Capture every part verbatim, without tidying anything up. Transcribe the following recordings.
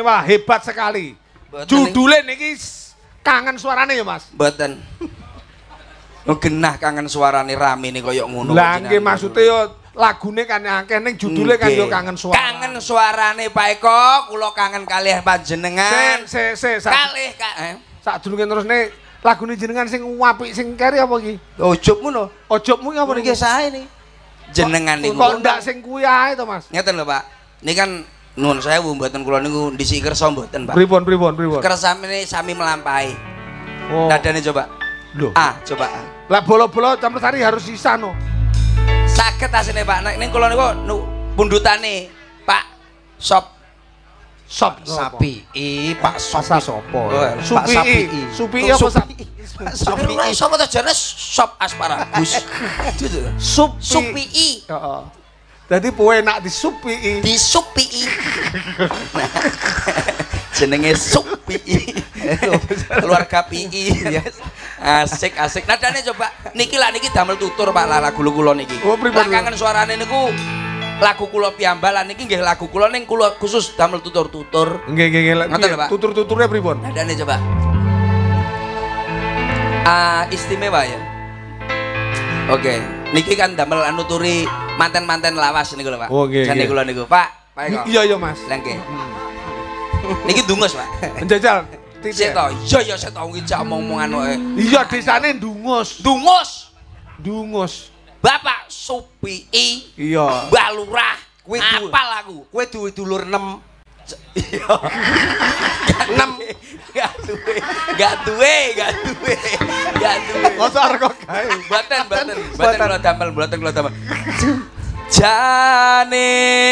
istimewa, hebat sekali. Judulnya niki kangen suarane ya Mas. Mboten. Genah kangen suarane rame nih koyok ngono. Lah nggih maksude yo lagune kan akeh ning judule kan yo kangen suara. Kangen suarane Pak Eko, kula kangen kalih panjenengan. Se se se. Kalih Kak. Eh. Sadurunge terusne lagune jenengan sing apik sing keri apa iki? Ojobmu no. Ojobmu apa niki sae niki? Jenengan niku. Kok ndak sing kuwi ae to Mas? Ngeten lho Pak. Niki kan nuwun sewu mboten kula niku ndisi kersa mboten Pak. Pripun pripun pripun? Kersane sami melampahi. Oh. Nadane coba. Loh. Ah, coba. Lah bola-bola campur sari harus sisa no. Saged asine Pak. Nek ning kula niku nu pundutane Pak Sop Sop Sapi. I Pak Sop sapa? Supi. Supi apa Sapi? Sapi. Sapa ta jane sop asparagus. Sup Supi. Heeh. Dadi poe enak di supi. Di supi. Jenenge Supi. Keluarga P I. Asik asik. Nadane coba. Niki lah niki damel tutur Pak lah lagu kula niki. Lah kangen suarane niku lagu kula piyambalan niki nggih lagu kula ning kula khusus damel tutur-tutur. Nggih nggih nggih. Tutur-tuturnya pripun? Nadane coba. Ah, istimewa ya. Oke, niki kan damel anu turi manten-manten lawas niku lho Pak. Oh, nggih. Jane kula niku, Pak. Pak Eko. Iya iya Mas. Lah nggih. Niki dungus, Pak. Njajal. Sik to. Iya ya sik to iki jak omong-omongan wae. Iya desane Dungus. Dungus. Dungus. Bapak Supi. Iya. Mbah Lurah. Kowe apal aku. Kowe duwe dulur enam. Iya. enam. Gak duwe. Gak duwe, gak duwe. Gak duwe. Mosok arep kok gawe. Mboten, mboten. Mboten kula damel, mboten kula damel. Jane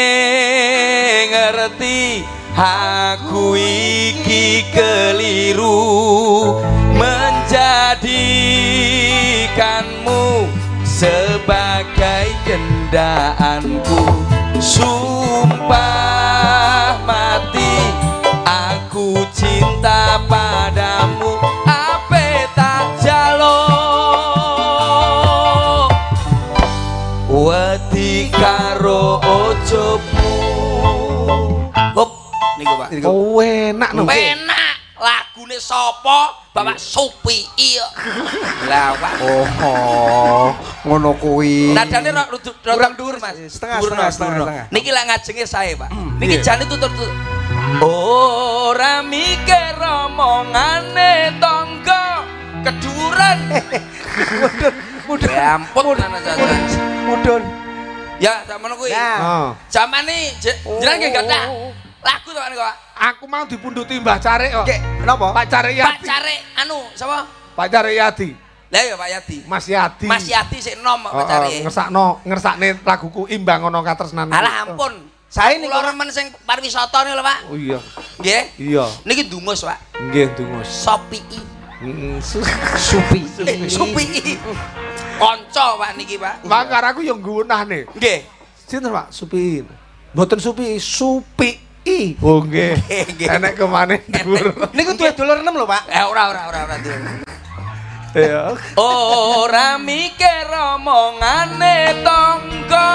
ngerti aku iki keliru menjadikanmu sebagai kendaanku. Sumpah mati aku cinta padamu, ape tak jalo wedi karo ojobmu. Hop niku Pak. Oh enak no. Enak. Lagune sapa? Bapak Supi. Lah Pak. Oh, ngono kuwi. Nadane kurang dhuwur Mas. Setengah setengah setengah. Niki lak ngajenge sae Pak. Niki jane tutur-tutur. Ora mikir omongane tangga keduren. Mudun, mudun. Ya ampun ana jajan. Mudun. Ya, sakmono kuwi. Heeh. Jamane jenengan nggih gadah lagu to niku Pak. Aku mau dipunduti Mbah Carik kok. Nggih, kenapa? Pak Carik Yadi. Pak Carik anu sapa? Pak Carik Yadi. Lah ya Pak Yadi. Mas Yadi. Mas Yadi sik nom Pak Carik. Ngersakno, ngersakne laguku Imbang ana katresnan. Alah ampun. Sae niku remen sing pariwisata niku lho Pak. Oh iya. Nggih? Iya. Niki dungus Pak. Nggih, dungus. Sopi. Heeh. Supi. Supi. Kanca Pak niki Pak. Mangkar aku yo nggunahne. Nggih. Sinten Pak? Supi. Mboten Supi, Supi. Oh nggih. Enek kemane dhuwur. Niku duwe dulur enam lho Pak. Eh ora ora ora ora. Ya. Ora mikir omongane tangga.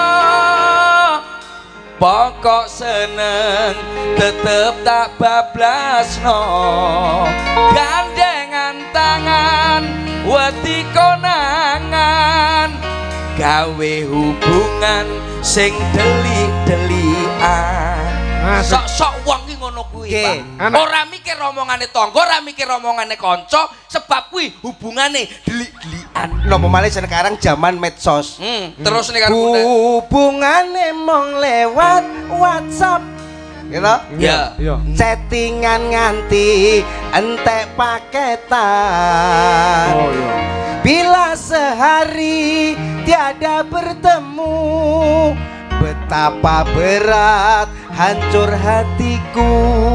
Pokok seneng tetep tak bablasno. Gandengan tangan wedi konangan. Gawe hubungan sing delik-delikan. Sok-sok wong ki ngono kuwi, Pak. Ora mikir omongane tangga, ora mikir omongane kanca, sebab kuwi hubungane delik-delikan. Napa malih sekarang zaman medsos. Hmm, terus nih kan hubungane mong lewat WhatsApp. Gitu? Ya. Iya. Chattingan nganti entek paketan. Oh iya. Bila sehari tiada bertemu, betapa berat hancur hatiku.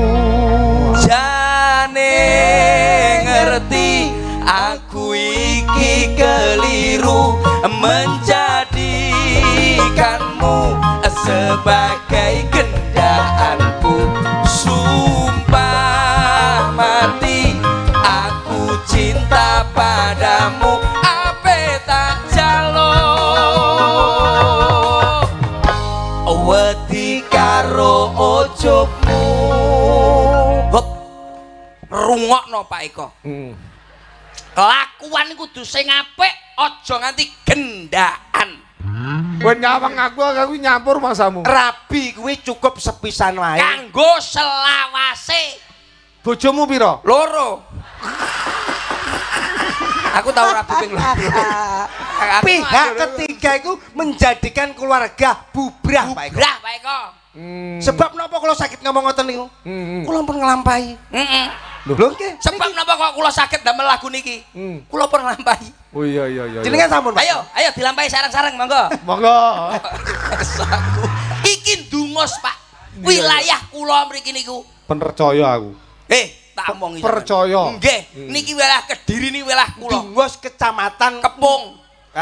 Jane ngerti aku iki keliru menjadikanmu sebagai kendaanku. Sumpah mati aku cinta padamu, ape tak jalo wedi karo ojobmu. rungokno Pak Eko. Hmm. Kelakuan kudu sing apik, aja nganti gendaan. Kowe nyawang aku aku nyampur masamu. Rabi kuwi cukup sepisan wae. Kanggo selawase. Bojomu pira? Loro. Aku tahu rabi ping loro. Pihak ketiga itu menjadikan keluarga bubrah Pak Eko. Bubrah Pak Eko. Hmm. Sebab napa kula sakit ngomong ngoten niku? Hmm. Kula pun nglampahi. Heeh. Lho nggih. Sebab napa kok kula sakit damel lagu niki? Hmm. Kula pun nglampahi. Oh iya iya iya. Jenengan sampun Pak. Ayo, ayo dilampahi sarang-sarang monggo. Monggo. Saku. Iki dungos Pak. Wilayah kula mriki niku. Percaya aku. Eh, tak omongi. Percaya. Nggih, niki wilayah Kediri niki wilayah kula. Dungos kecamatan Kepung.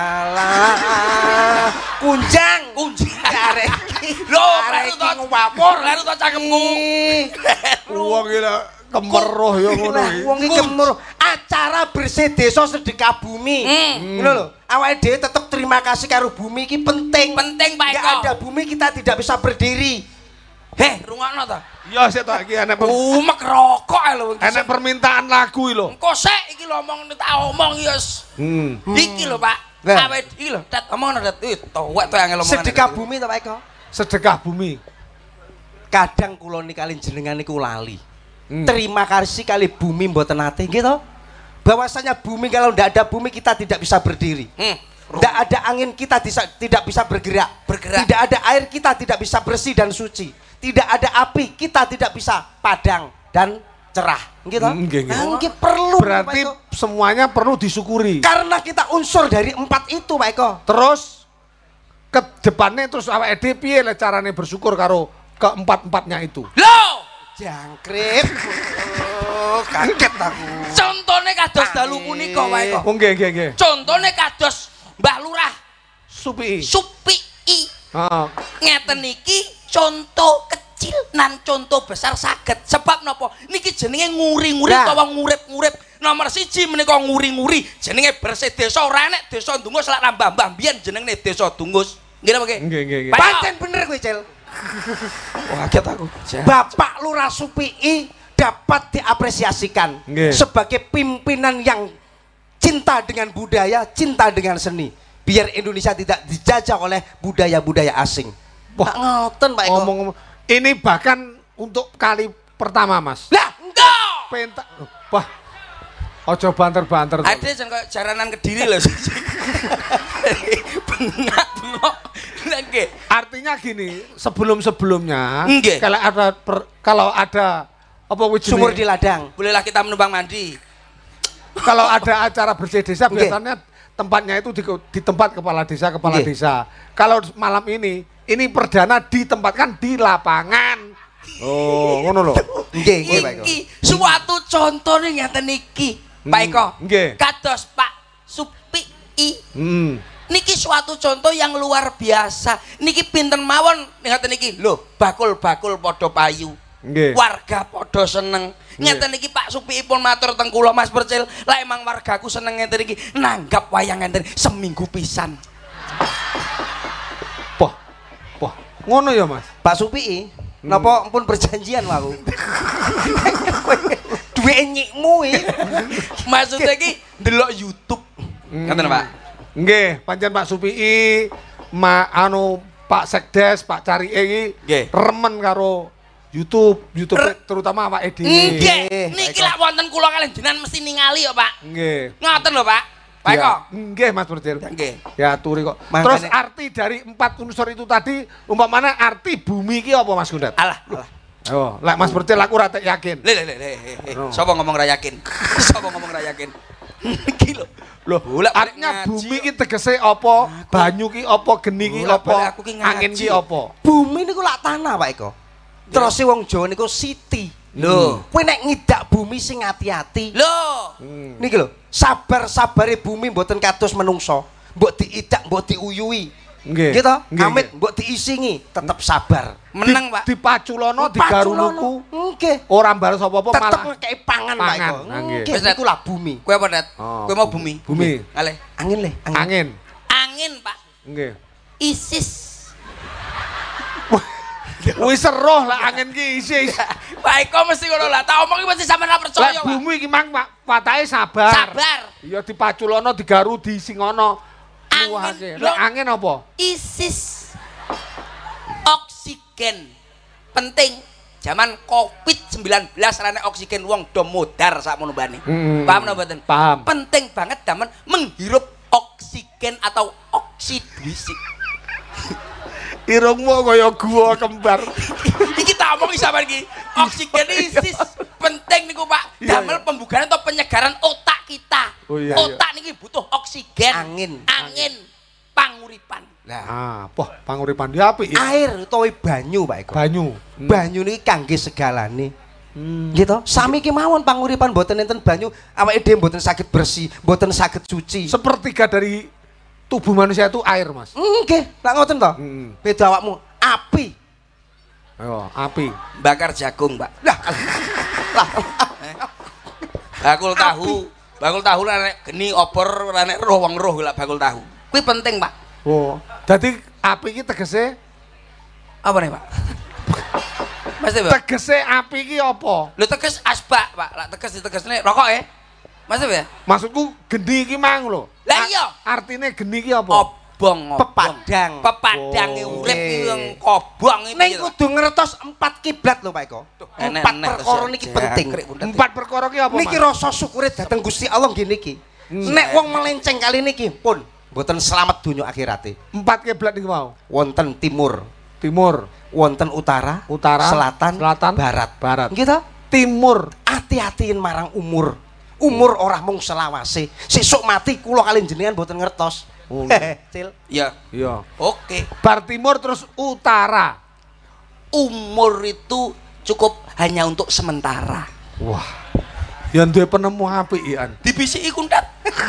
Alah, kunjang, Kunjang. arek Lho, kleru to ngwapur, kleru to cangkemmu. Wong iki lho kemeruh ya ngono iki. Wong iki kemeruh. Acara bersih desa sedekah bumi. Ngono lho. Awake dhewe tetep terima kasih karo bumi iki penting. Penting Pak Eko. Enggak ada bumi kita tidak bisa berdiri. Heh, rungokno to. Ya sik to iki ana Umek rokok ae lho. ana permintaan lagu iki lho. Engko sik iki lho omong tak omong ya. Hmm. Iki lho Pak. Nah. Awet iki lho, tet omongno tet. Wis tuwek to angel omongan. Sedekah bumi to Pak Eko. Sedekah bumi. Kadang kula nikalin jenengan niku lali. Hmm. Terima kasih kali bumi mboten nate nggih to. Bahwasanya bumi kalau tidak ada bumi kita tidak bisa berdiri. Hmm. Tidak ada angin kita bisa, tidak bisa bergerak. Bergerak. Tidak ada air kita tidak bisa bersih dan suci. Tidak ada api kita tidak bisa padang dan cerah. Gitu. Hmm, nggih, nggih. Nah, nggih perlu Berarti Pak Eko. semuanya perlu disyukuri. Karena kita unsur dari empat itu Pak Eko. Terus ke depannya terus awake dhewe piye le carane bersyukur karo keempat-empatnya itu? Loh, Jangkrik. Oh, kaget aku. contone kados dalu punika Pak Eko. Oh nggih nggih nggih. Contone kados Mbah Lurah Supi. Supii. Heeh. Ngeten iki contoh kecil nan contoh besar saged. Sebab napa? Niki jenenge nguri-nguri Nah. utawa ngurip-ngurip. Nomor siji menika nguri-nguri. Jenenge bersih desa ora enek desa Dungus lak mbah-mbah biyen jenenge desa Dungus. Nggih napa nggih? Nggih nggih nggih. Pak Eko. Pancen bener kowe, Cil. Wah, kaget aku. Bapak Lurah Supii dapat diapresiasikan Nggih. sebagai pimpinan yang cinta dengan budaya, cinta dengan seni. Biar Indonesia tidak dijajah oleh budaya-budaya asing. Wah, Tak ngoten Pak Eko. ngomong ini bahkan untuk kali pertama Mas. Lah, Enggak. Pentak. Wah. Ojo banter-banter. Ada jan koyo jaranan Kediri lho. Bengak-bengok. Nggih. Artinya gini, sebelum-sebelumnya Nggih. kalau ada per- kalau ada apa wujud sumur di ladang. Bolehlah kita menumpang mandi. kalau ada acara bersih desa Nggih. biasanya tempatnya itu di, di tempat kepala desa kepala Nggih. desa. Kalau malam ini ini perdana ditempatkan di lapangan. Oh, ngono lho. Nggih, nggih Pak Eko. Iki suatu contoh nih ngeten iki, Pak Eko. Nggih. Kados Pak Supii. Hmm. Niki suatu contoh yang luar biasa. Niki pinten mawon ngeten iki. Lho, bakul-bakul padha payu. Nggih. Warga padha seneng. Ngeten iki Pak Supii pun matur teng kula Mas Percil, lah emang wargaku seneng ngeten iki nanggap wayang ngeten seminggu pisan. Wah. Wah, ngono ya, Mas. Pak Supii, napa pun perjanjian aku. Duwe nyikmu iki. Maksudnya iki ndelok YouTube. Ngeten Pak. Nggih, pancen Pak Supii, ma anu Pak Sekdes, Pak Carike iki Nggih. remen karo YouTube, YouTube terutama awake dhewe. Nggih, Nggih, niki Pak Eko. lak wonten kula kalian jenengan mesti ningali ya, Pak. Nggih. Ngoten lho, Pak. Pak Eko. Ya, nggih Mas Percil. Nggih. Ya turi kok. Makanya- Terus arti dari empat unsur itu tadi umpamanya arti bumi iki apa Mas Gundat? Alah, alah. Oh, lek Mas Percil aku ora tak yakin. Le le le le. le. Oh. Sapa ngomong ra yakin? Sapa ngomong ra yakin? Iki lho. Loh, Bolak balik artinya ngaji bumi kok. iki tegese apa? Banyu ki apa? Geni ki Bolak balik apa? aku ki ngaji. Angin ki apa? Bumi niku lak tanah Pak Eko. Terus si wong Jawa niku siti. Lho. Kowe nek ngidak bumi sing ati-ati. Lho. Hmm. Niki lho, sabar-sabare bumi mboten kados menungso. Mbok diidak, mbok diuyui. Nggih. Gitu, Nggih, amit nggih. mbok diisingi, tetep sabar. Meneng, Di- Pak. Dipaculono, digaruluku. Nggih. Ora mbares apa-apa Tetep malah ngekei pangan Pak Pangan, Eko. nah, nggih. Nggih, Wis, Net. niku lah bumi. Kowe apa, Net? Oh. Kowe mau bumi? Bumi. Ngalih. Angin le, angin. Angin, Pak. Nggih. Isis. Wis seroh lah angin ki isi. Pak Eko mesti ngono lah. Tak omongi mesti sampean ora percaya, Pak. Lah bumi iki mang watahe sabar. Sabar. Iya dipaculono, digaru, disingono. Angin. Lek angin apa? Isis. Oksigen. Penting. Zaman covid sembilan belas rane oksigen wong do modar sakmono mbane. Hmm. Paham napa mboten? Paham. Penting banget damen menghirup oksigen atau oksidisi. Irungmu kaya gua kembar. Iki tak omongi sampean iki. Oksigen isis penting niku Pak. Damel pembugaran atau penyegaran otak kita. Oh, iya, otak niki butuh oksigen. Angin. Angin. Panguripan. Nah, Ah, poh panguripan dia apik ya. air utawa banyu Pak Eko. Banyu. Banyu niki kangge segalane. Hmm. Gitu. Sami ki mawon panguripan mboten enten banyu, awake dhewe mboten saged bersih, mboten saged suci. Sepertiga dari tubuh manusia itu air, Mas. Nggih, lak ngoten to. Hmm. Beda awakmu, api. Ayo, api. Bakar jagung, Pak. Lah. Lah. Bakul tahu. Bakul tahu nek geni opor nek roh wong roh lak bakul tahu. Kuwi penting, Pak. Oh, jadi api iki tegese Apa nih, Pak? Mas Pak. tegese api iki apa? Lho teges asbak, Pak. Lak teges ditegesne rokok ya. Mas ya? Maksudku geni iki mang lho. Lah iya. Artine geni iki apa? Obong, obong. Pepadang. Pepadang e Oh, urip oke. iki yang kobong iki. Ning kudu ngertos empat kiblat lho Pak Eko. Empat enek-enek perkara terus niki ya, penting. jangkrik pundet. Empat perkara ki apa, Niki Mas? rasa syukure dateng Gusti Allah nggih niki. Nek wong melenceng kali niki pun mboten selamat dunya akhirate. Empat kiblat iki mau. Wonten timur, Timur, wonten utara, utara, selatan, selatan, barat. barat. Nggih ta? Timur. Hati-hatiin marang umur. Umur ora mung selawase. Sesuk mati kula kalian jenengan mboten ngertos. Oh, Cil. Ya. Iya. Oke. Bar timur terus utara. Umur itu cukup hanya untuk sementara. Wah. Yang duwe penemu apik ian. Dibisiki kuntat.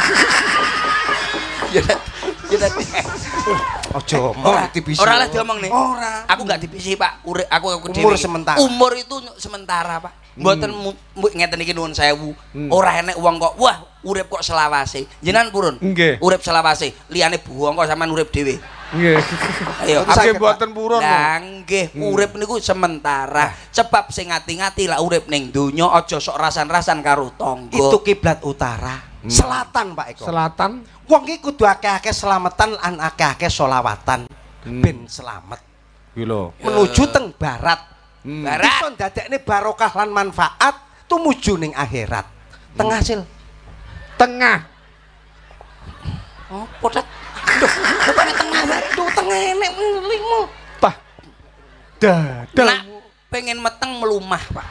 Ya. Ya. Ojo Ora mau dibisi. ora lah diomong nih. Ora. Aku enggak dibisi, Pak. Urip aku aku Umur dhewe. sementara. Umur itu sementara, Pak. Mboten mu- mu- ngeten iki nuwun sewu. Ora enek wong kok wah urip kok selawase. Jenengan purun? Nggih. Urip selawase. Liyane buwong kok sampean urip dhewe. Nggih. Ayo, Aku Nggih saged, mboten purun. lho. Lah nggih, urip niku sementara. Sebab sing ngati-ngati lah urip ning donya aja sok rasan-rasan karo tangga. Itu kiblat utara. Selatan Pak Eko. Selatan. Wong iki kudu akeh-akeh selamatan lan akeh-akeh selawatan. Ben selamat. Iki lho. Menuju teng barat. Barat. Iso ndadekne barokah lan manfaat tumuju ning akhirat. Tengah sil. Tengah. Oh, potet. Aduh, bukannya tengah, Pak. Aduh tengah enek limo. Pah. Dadal. Nak pengen meteng melumah, Pak.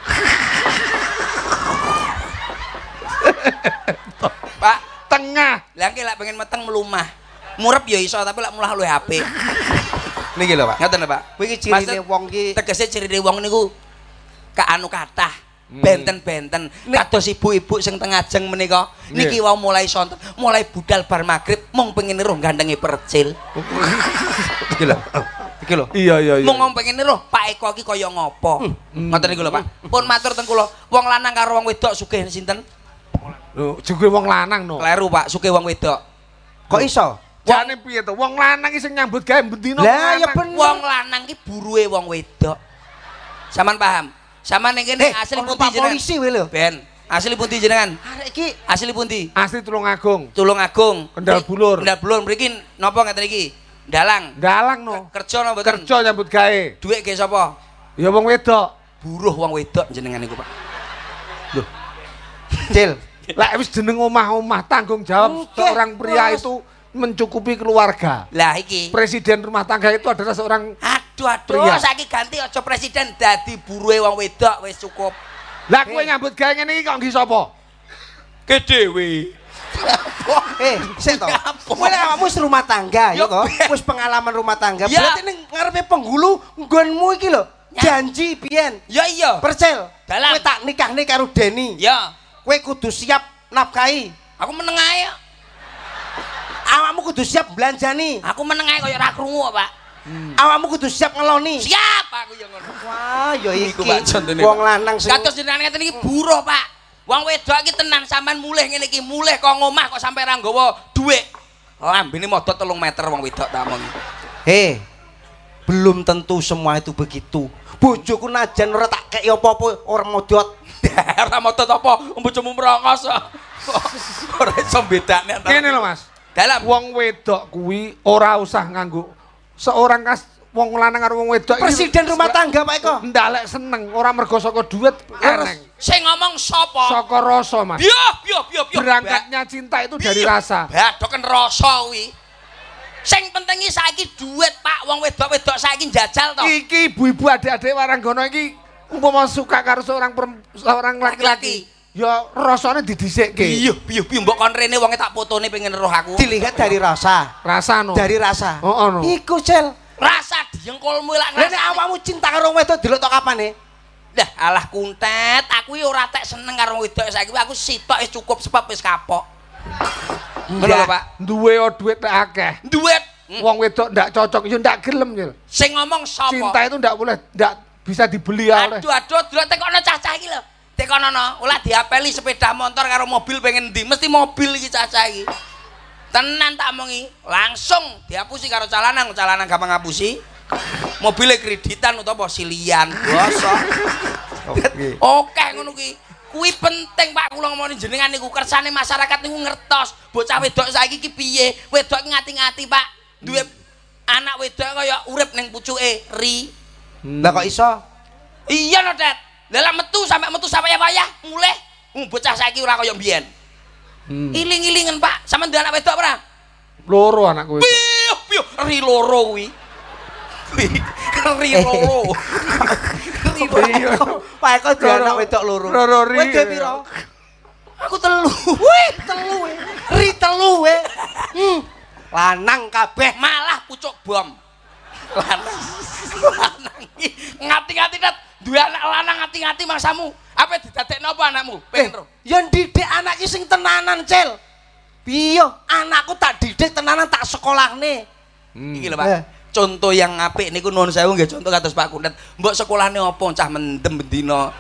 Pak, Tengah. lah ki lak pengen meteng melumah. Murep ya iso tapi lak mulah luwih apik. Niki lho Pak. Ngoten lho, Pak. Kuwi iki cirine Maksud- wong iki Tegese cirine wong niku ka anu kathah. Benten-benten kados ibu-ibu sing teng ajeng menika niki wau mulai sonten mulai budal bar magrib mung pengen niruh gandengi percil. iki lho. Iki lho. Iya iya iya. Mung ngomong pengen niruh Pak Eko iki kaya ngopo. Ngoten niku lho, Pak. Pun matur teng kula, wong lanang karo wong wedok sugih sinten? Lho, juga wong lanang no. Kleru, Pak, sugih wong wedok. Kok iso? Jane piye to? Wong lanang iki sing nyambut gawe bendina. Lah ya bener. Wong lanang ki buruhe wong wedok. Saman paham? Saman ning kene Eh, asli ono pundi Pak jenengan? polisi wae lho. Ben, asli pundi jenengan? Arek iki Asli pundi? Asli Tulungagung. Tulungagung. Kendal Bulur. Kendal Bulur mriki napa ngeten iki? Dalang. Dalang no. Kerja napa mboten? Kerja nyambut gawe. Dhuwit ge sapa? Ya wong wedok. Buruh wong wedok jenengan niku, Pak. Loh, Cil. lah wis jeneng omah-omah tanggung jawab Oke, seorang pria Mas. itu mencukupi keluarga. Lah iki. Presiden rumah tangga itu adalah seorang. Aduh aduh, Pria. saiki ganti aja presiden dadi buruhe wong wedok wis cukup. Lah kowe nyambut gawe ngene iki kok nggih sapa? Ke dhewe. Eh, sik to. Apa? Kowe lek awakmu wis rumah tangga ya Yo, to. Ben. Wis pengalaman rumah tangga. Ya. Berarti ning ngarepe penghulu nggonmu iki lho. Ya. Janji biyen. Ya iya. Percil. Dalam. Kowe tak nikahne karo Deni. Ya, Kowe kudu siap nafkahi. aku meneng ae. Awakmu kudu siap belanjani. Aku meneng ae kaya ora krungu, Pak. Awakmu kudu siap ngeloni. Siap aku ya ngono. Wah, ya Niku, iki Pak, contone, wong Pak. lanang sing Kados jenengan ngeten iki buruh, Pak. Wong wedok iki tenan sampean mulih ngene iki, mulih kok ngomah kok sampe ra nggawa dhuwit. Lambene modot telung meter wong wedok tak omong. Hei, belum tentu semua itu begitu. Bojoku najan ora tak kei apa-apa ora modot. Ora modot apa? Bojomu merongos. Ora iso bedakne antara. Ngene lho Mas. Dalam wong wedok kuwi ora usah nganggo seorang kas wong lanang karo wong wedok presiden rumah tangga Pak Eko. Ndalek seneng ora mergo saka dhuwit eneng. Sing ngomong sapa? Saka rasa Mas. Yo yo yo yo. Berangkatnya cinta itu dari rasa. Badoken rasa kuwi. Sing pentingi saiki duit Pak, wong wedok-wedok saiki njajal to. Iki ibu-ibu adik-adik waranggono iki umpama suka karo seorang seorang laki-laki, ya rasane didhisikke. Iya, iya, iya mbok kon rene wonge tak fotone pengen roh aku. Dilihat dari rasa. Rasa no. Dari rasa. Heeh oh, oh, no. Iku Cel. Rasa diengkolmu lak ngrasane. Nek awakmu cinta karo wedok delok tok kapane? Dah alah kuntet, aku iki ora tek seneng karo wedok saiki aku sitok wis cukup sebab wis kapok. Ngono lho Pak. Duwe dhuwit akeh. Duit. Wong wedok ndak cocok ya ndak gelem ya. Sing ngomong sapa? Cinta itu ndak boleh ndak bisa dibeli oleh. Aduh aduh delok tekono cacah iki lho. Tekono ulah diapeli sepeda motor karo mobil pengen ndi? Mesti mobil iki cacah iki. Tenan tak omongi, langsung dihapusi karo calanan, calanan gampang ngapusi. Mobilnya kreditan utawa silian, bosok. Oke. Oke ngono kuwi. Kuwi penting Pak kula ngomongin jenengan niku kersane masyarakat niku ngertos. Bocah wedok saiki ki piye? Wedok ngati-ngati Pak. Duwe anak wedok kaya urip ning pucuke ri. Lah kok iso? Iya lho, Det. Lah metu sampe metu sampe wayah mulih. Wong bocah saiki ora kaya mbiyen. Hmm. Iling-ilingen Pak, sampean duwe anak wedok ora? Loro anakku wedok. Piye, piye ri loro kuwi. Ri loro. Ri loro. Pak Eko duwe anak wedok loro. Loro ri. Wedok piro? Aku telu. Wih, telu we. Ri telu we. Hmm. Lanang kabeh malah pucuk bom. Lanang. Lanang iki ngati-ngati dat duwe anak lanang ngati-ngati mangsamu. Apa didadekno apa anakmu? Pengen ro. Ya ndidik anak iki sing tenanan, Cel. Piye? Anakku tak didik tenanan tak sekolahne. Hmm. Iki lho Pak. Eh. Contoh yang apik niku nuwun sewu nggih contoh kados Pak Kundet. Mbok sekolahne apa cah mendem bendina.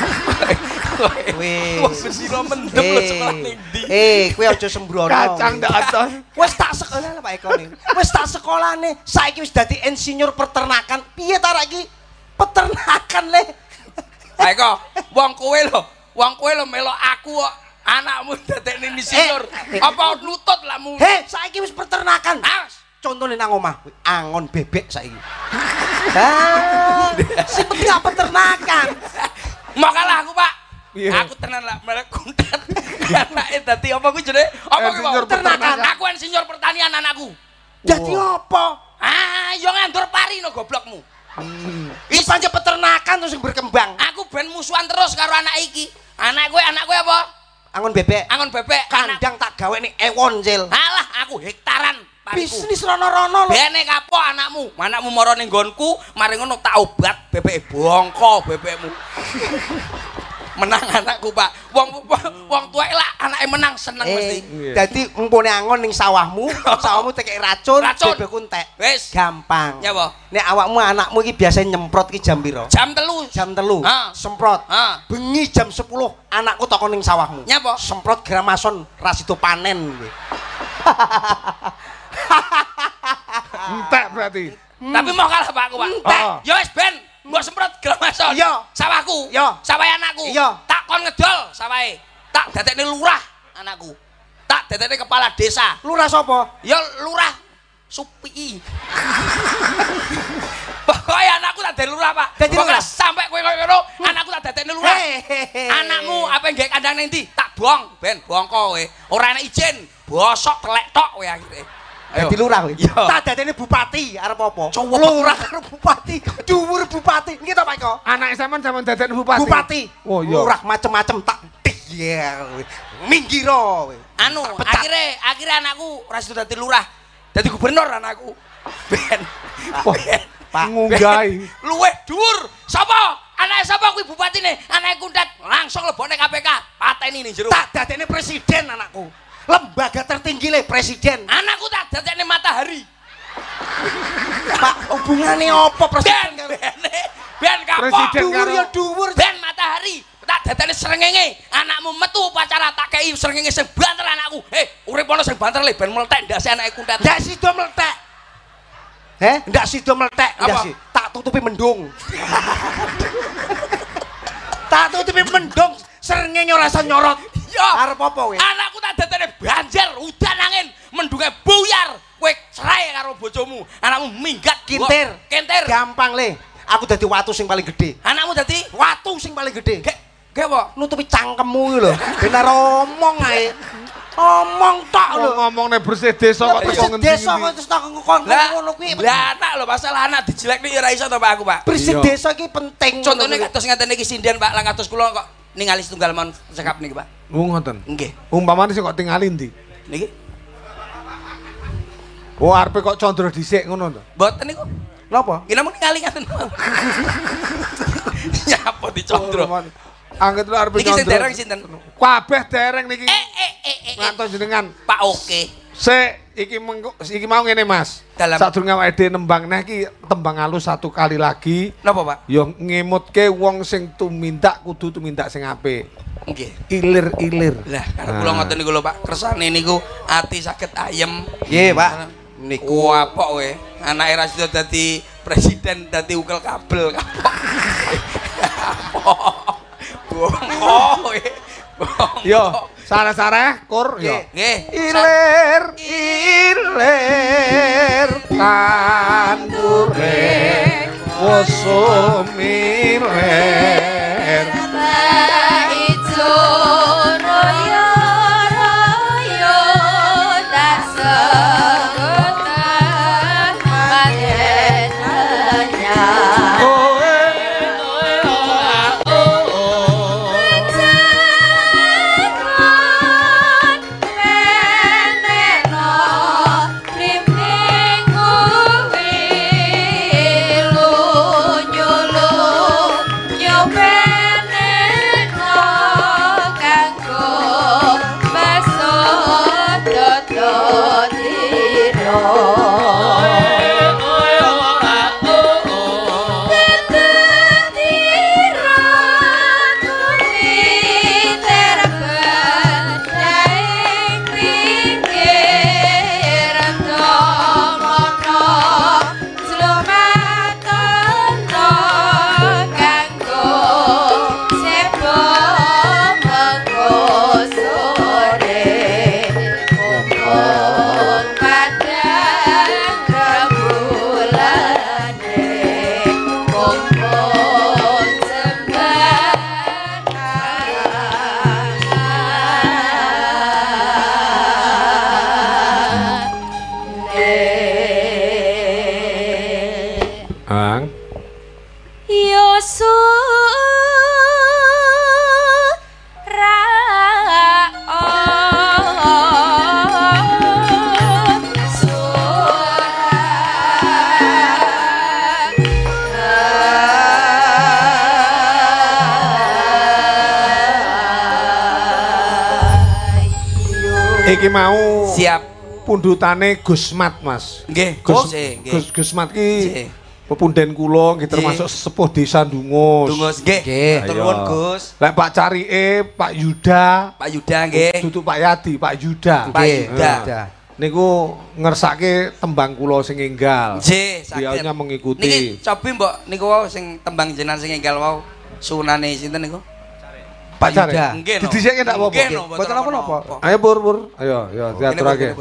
Wis bendina mendem lho sekolahne ndi. Eh, kowe aja sembrono. Kacang ndak atos. Wis tak sekolah Pak Eko ning. Wis tak sekolahne. Saiki wis dadi insinyur peternakan. Piye ta iki? Peternakan le. Pak Eko, wong kowe lho, wong kowe lho melok aku kok anakmu dadekne insinyur. Apa nutut lamu? Heh, saiki wis peternakan. Awas. Contohnya nang omah angon bebek saiki. Ah, sing penting apa peternakan. Makalah aku, Pak. Yeah. Aku tenan lah merek kuntet. Anake dadi apa kuwi jenenge? Apa kuwi peternakan? Aku insinyur pertanian anakku. Dadi apa? Ah, yo ngandur pari no goblokmu. Hmm. Iki pancen peternakan terus sing berkembang. Aku ben musuhan terus karo anak iki. Anak kowe, anak kowe apa? Angon bebek. Angon bebek. Kandang tak gawe ning ewon, Cil. Alah, aku hektaran. Bisnis rono-rono lho. Bene kapok anakmu. Anakmu mara ning nggonku, mari ngono tak obat bebeke bongko bebekmu. Menang anakku, Pak. Wong wong tuwek lah anake menang seneng eh, mesti. Dadi umpone angon ning sawahmu, sawahmu tekek racun, racun. bebekku entek. Wis gampang. Ya apa? Nek awakmu anakmu iki biasa nyemprot ki jam piro? Jam telu. Jam telu. Ha. Semprot. Ha. Bengi jam sepuluh anakku toko ning sawahmu. Nyapa? Semprot gramason rasido panen kowe. Entek berarti. Hmm. Tapi mau kalah Pak aku, Pak. Entek. Oh. Ya wis ben, mbok semprot gramason. Iya. Sawahku. Iya. Sawahe anakku. Iya. Tak kon ngedol sawahe. Tak dadekne lurah anakku. Tak dadekne kepala desa. Lurah sapa? Ya lurah Supi. Pokoknya anakku tak dari lurah, Pak. Dadi lurah sampai kowe koyo ngono, anakku tak dadekne lurah. Anakmu apa yang gawe kandang ning ndi? Tak buang, ben bongko kowe. Ora enak izin, bosok telek tok kowe akhire. Dadi lurah kowe. Iya. Tak dadene bupati arep apa? Lurah karo bupati, dhuwur bupati. Niki to Pak Eko? Anake sampean sampean dadekne bupati. Bupati. Oh iya. Lurah macem-macem tak ya. Minggiro kowe. Anu, akhire akhire anakku ora sido dadi lurah. Dadi gubernur anakku. Ben. Ben. Pak ngunggahi. Luweh dhuwur. Sapa? Anake sapa kuwi bupatine? Anake Kuntet langsung lebone K P K. Pateni ning jero. Tak dadene presiden anakku. Lembaga tertinggi le presiden. Anakku tak dadekne matahari. Pak, hubungane apa presiden Ben bene. Ben kapok. Presiden dhuwur karo- ya dhuwur. Ben matahari. Tak dadekne srengenge. Anakmu metu upacara tak kei srengenge sing banter anakku. Eh, urip ana sing banter le ben meletek ndase anake Kuntet. Ndak sido meletek. Heh, ndak sido meletek, ndak Apa? sih. Tak tak tutupi mendung. Tak tutupi mendung, srengenge ora iso nyorot. Yo, arep apa kowe? Anakku tak dadane banjir, udan angin, mendunge buyar. Kowe cerai karo bojomu, anakmu minggat Kintir. Kintir. Gampang le. Aku dadi watu sing paling gede. Anakmu dadi Watu sing paling gede. Ge, ge apa? Nutupi cangkemmu iki lho. Ben ora omong ae. Omong tok lho. Ngomongne bersih desa kok teko ngendi. Desa kok terus tak ngomong ngono kuwi. Lah anak lho, masalah anak dijelekne ya ora iso to Pak aku, Pak. Bersih desa iki penting. Contohnya kados ngeten iki sinden Pak, lang kados kula kok ningali setunggal mon sekap niki, Pak. Oh ngoten. Nggih. Umpamane sing kok tingali ndi? Niki. Oh arepe kok condro dhisik ngono to. Mboten niku. Napa? Ki namung ningali ngaten. Nyapa dicondro. Angget lho arepe Niki sing dereng sinten? Kabeh dereng niki. Eh eh eh eh. Ngantos jenengan. Pak Oke. Sik iki mengko iki mau ngene Mas. Sadurunge awake dhewe nembang nah iki tembang halus satu kali lagi. Napa, Pak? Ya ngemutke wong sing tumindak kudu tumindak sing apik. Nggih. Ilir-ilir. Lah, karo kula ngoten niku lho, Pak. Kersane niku ati saged ayem. Nggih, Pak. Niku apok kowe. Anake ra sida dadi presiden, dadi ukel kabel kapok. Bohong kowe. Yo, sareh-sareh kur yo. Nggih. Ilir ilir tandure usumilir. Ijo royo royo tak sebutan madenanya. Iki mau siap pundutane Gusmat Mas. Nggih, Gus nggih. Gus Gusmat ki pepunden kula nggih termasuk sepuh desa Dungus. Dungus nggih. Matur nuwun Gus. Lek Pak Carike, Pak Yuda. Pak Yuda nggih. Dudu Pak Yadi, Pak Yuda. Pak Yuda. Niku ngersake tembang kula sing enggal. Nggih, saged. Beliaunya mengikuti. Niki cobi mbok niku wau sing tembang jenengan sing enggal wau sunane sinten niku? Pak Yuda. Nggih. Didhisike ndak apa-apa. Mboten apa-apa. Ayo Pur, Pur. Ayo, ayo diaturake.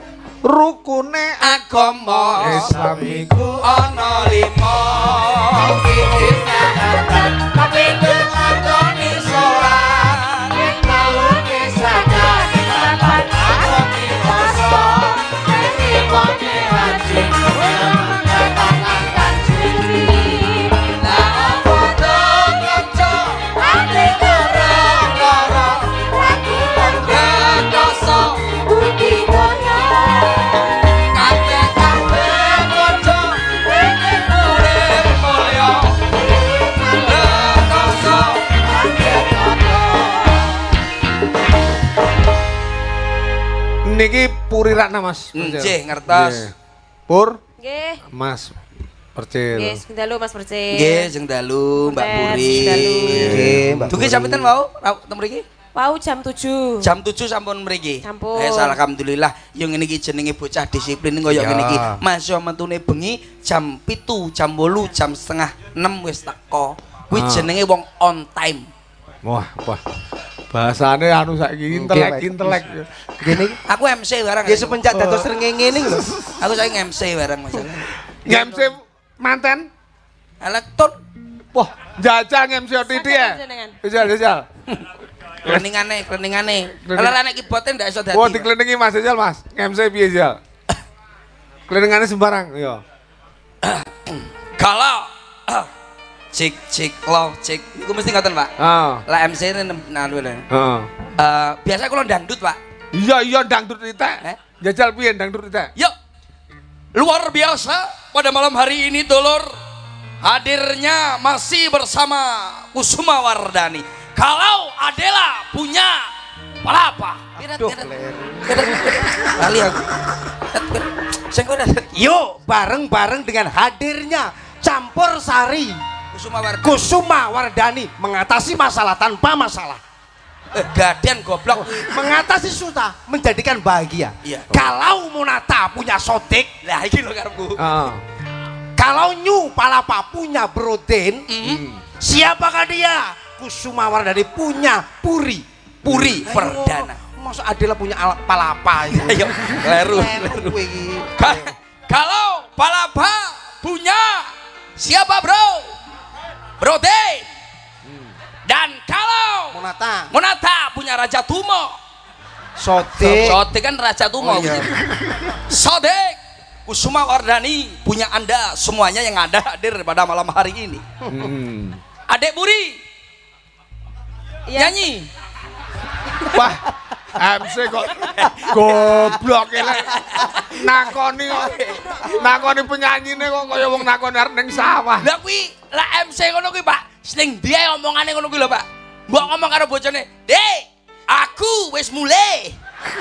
Rukune agama Islam iku ana lima. Iki sahabat tapi nglakoni salat. Yen taune sadar lapan aku dikoso. Iki kone haji. Tangan kaji. Lah foto keco ati karo-karo. Lagi ngekoso budi donya. Niki Puri Ratna Mas. Nggih, ngertos. Pur? Nggih. Mas Percil. Nggih, sing dalu Mas Percil. Nggih, sing dalu Mbak Puri. Nggih, Mbak Dugi sampeyan mau teng mriki? Pau jam tujuh. Jam tujuh sampun mriki. Sampun. Eh alhamdulillah yang ngene iki jenenge bocah disiplin kaya ngene iki. Masya metune bengi jam pitu, jam wolu, jam setengah enam wis teko. Kuwi jenenge wong on time. Wah, wah. Bahasane anu saiki intelek intelek. Gini Aku M C barang. ya sepencak dados srengenge ning lho. Aku saiki M C barang masalah. M C manten. Elektron. Wah, jajal M C O T D ya. Jajal, jajal. Kleningane, kleningane. Kalau anak keyboardnya ndak iso dadi. Wah, dikelilingi Mas Jajal, Mas. M C piye, Jal? Kelilingane sembarang, yo. Kalau cik cik lo cik iku mesti ngoten, Pak. Heeh. Lah M C ini nanu lho. Heeh. Eh, biasa kula dangdut, Pak. Iya, iya dangdut titik. Eh? Jajal piye dangdut titik? Yuk. Luar biasa pada malam hari ini, Dulur. Hadirnya masih bersama Kusuma Wardani. Kalau Adela punya palapa. Duh, Kali aku. Sing kowe yuk bareng-bareng dengan hadirnya Campur Sari Kusuma Wardani. Kusuma Wardani mengatasi masalah tanpa masalah. Eh, gadian goblok. Mengatasi susah menjadikan bahagia. Iya. Kalau Monata punya sotik, Lah iki lho karepku. Heeh. kalau Nyu Palapa punya Broden, Mm. siapakah dia? Kusuma Wardani punya Puri. Puri Perdana. Masa Adela punya alat palapa itu? Ayo, leru. Leru iki. Ka- Kalau Palapa punya siapa, Bro? Brode. Dan kalau Monata Monata punya Raja Tumo. sotik. Sodik kan Raja Tumo. Oh, iya. Sodik Kusuma Wardani punya Anda semuanya yang ada hadir pada malam hari ini. Hmm. Adek Buri Iya. nyanyi. Wah, M C kok goblok elek. Nakoni kok. Nakoni penyanyine kok kaya wong nakoni arep ning sawah. Lah kuwi lah M C ngono kuwi, Pak. Sing dia omongane ngono kuwi lho, Pak. Mbok ngomong karo bojone, "Dek, aku wis mulai."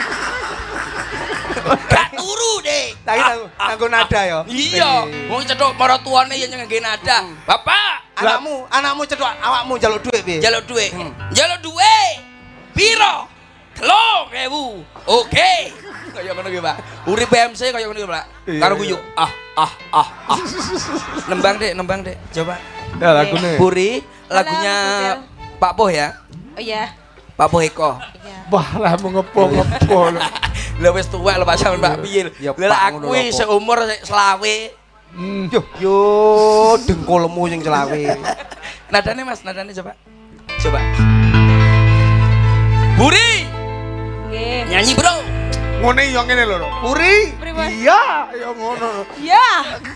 Gak turu, Dek. Tapi nganggo nada ya. Iya, wong cethuk maratuane ya ngangge nada. Bapak, Anakmu, anakmu cedok awakmu njaluk dhuwit piye? njaluk dhuwit. Njaluk dhuwit. Piro? telung ewu. Oke. Kaya ngono ki, Pak. Urip M C kaya ngono ki, Pak. Karo guyu. Ah ah ah ah. Nembang, Dek, nembang, Dek. Coba. Ya lagune. Puri, lagunya Pak Poh ya. Oh iya. Pak Poh Eko. Iya. Wah, lah mau ngepo-ngepo. Lah wis tuwek lho Pak sampean Pak piye. Ya, Lah Pak, aku ngono lho, Pak. seumur selawe. Hmm. Yo, yo dengkulmu sing celawe. Nadane Mas, nadane coba. Coba. Buri, Nggih. nyanyi, Bro. Ngene yo ngene lho. Puri. Pripun? Iya, yo ngono. Iya.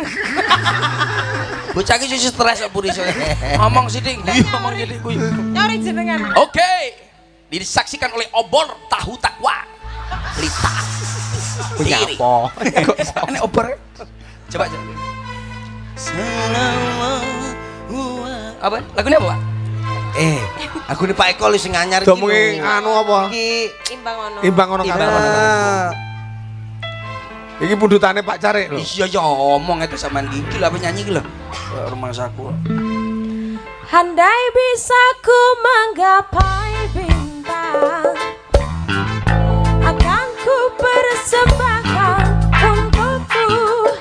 Bocah iki sih stres kok Buri. Ngomong sithik, iya ngomong sithik kuwi. Nyori jenengan. Oke. Disaksikan oleh obor tahu takwa. Lita. Punya Diri. apa? Ini obor. Coba coba. Apa? Lagunya apa, Pak? Eh, aku ini Pak Eko lu sing anyar Do mung anu apa? Iki Imbang ono. Imbang ngono kan. Timbang. Iki pundutane Pak Carik lho. Iya ya omong itu sampean iki lho apa nyanyi iki lho. Rumah saku. Handai bisa ku menggapai bintang, akan ku persembahkan untukku.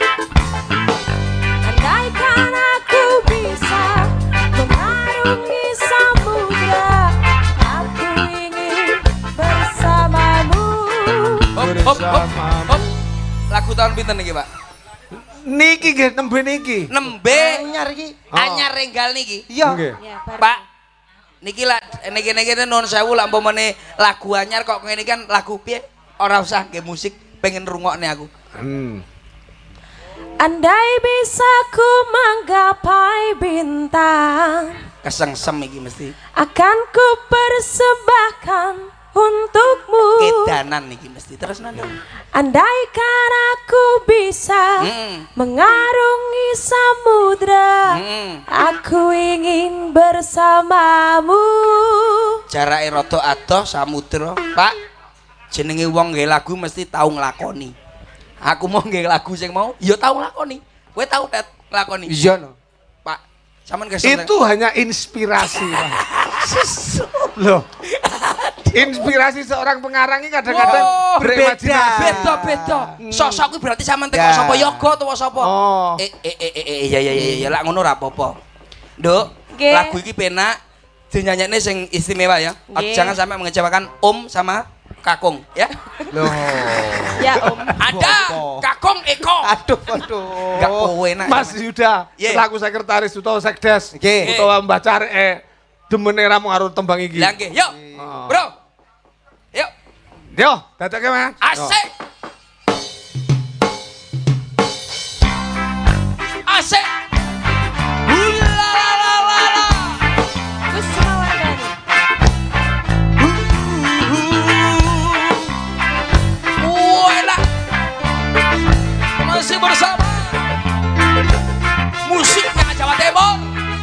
Andaikan aku bisa mengarungi samudra, aku ingin bersamamu. Hop hop hop hop. Lagu tahun pinten iki, Pak? Niki nggih nembe niki. Nembe anyar iki. anyar renggal niki. Iya. Nggih. Ya, baru. Pak, niki lah, niki niki nuwun sewu lah umpamane lagu anyar kok ngene kan lagu piye? Ora usah nggih musik, pengen rungokne aku. Hmm. Andai bisa ku menggapai bintang, Kesengsem iki mesti. akan ku persembahkan untukmu. Edanan niki mesti terus nanda. Andaikan aku bisa Hmm. mengarungi samudra, Hmm. aku ingin bersamamu. Jarake rada adoh samudra. Pak, jenenge wong nggih lagu mesti tau nglakoni. Aku mau nggih lagu sing mau, ya tau nglakoni. Kowe tau tet nglakoni? Iya no. Pak, sampean kesel. Itu hanya inspirasi, Pak. Loh, Inspirasi seorang pengarang ini kadang-kadang oh, berbeda. Beda-beda. Sosok kuwi berarti sampean teko sapa yoga utawa sapa? Oh. Eh eh eh eh iya iya iya lak ngono ora apa-apa. Nduk, lagu iki penak dinyanyekne sing istimewa ya. Jangan sampai mengecewakan Om sama Kakung ya. Loh. Ya Om. Ada Kakung Eko. Aduh aduh. Enggak kowe enak. Mas Yuda, yeah. selaku sekretaris utawa sekdes Nggih. utawa Mbah Careke demene ramu karo tembang iki. Lah nggih, yuk. Bro. Yuk. Yo, dadekke Mas. Asik. Asik. Ulalalala. Wis semuanya. Wala. Masih bersama musiknya Jawa Timur.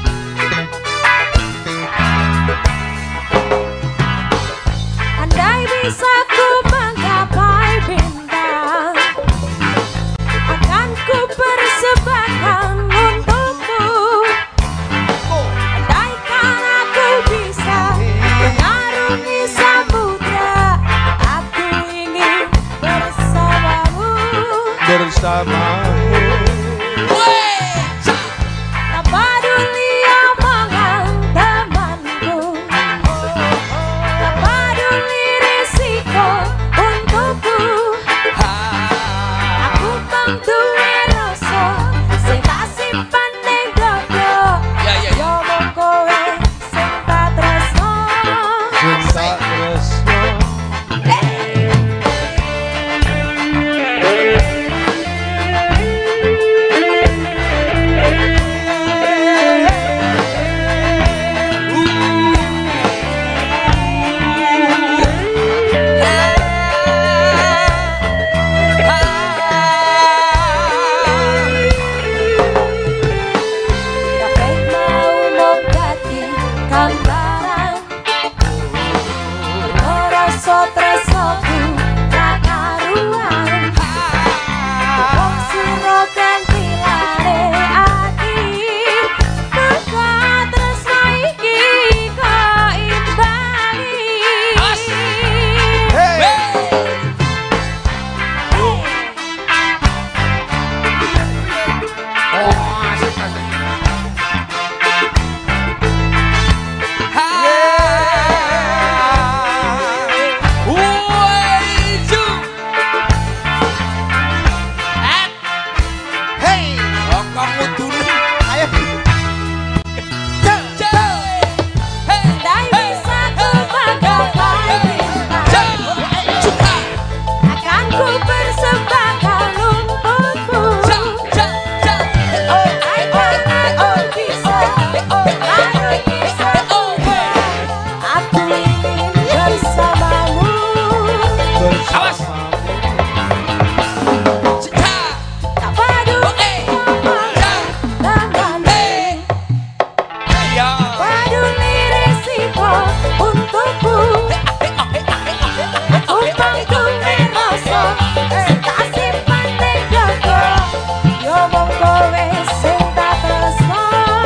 Andai bisa ku menggapai bintang, akan ku persembahkan untukmu. Andaikan aku bisa mengarungi samudra, aku ingin bersamamu. Bersamamu. Tak peduli omongan temanku, tak peduli risiko untukku. Aku kang duwe rasa sing tak simpan ning dada. Ya ya ya. Yo mung kowe sing tak tresno. Cinta tresno. Kabeh mau mogati gambaran, rasa tresnoku tak karuan. Wong sira ganti lare ati, maka tresno iki kok imbangi. Andai bisa ku menggapai bintang, akan ku persembahkan untukmu. Andaikan aku bisa mengarungi samudra, aku ingin bersamamu. Tak peduli omongan temanku, peduli risiko untukku. Aku kang duwe rasa sing tak simpan ning dada. Yo mung kowe sing tak tresno.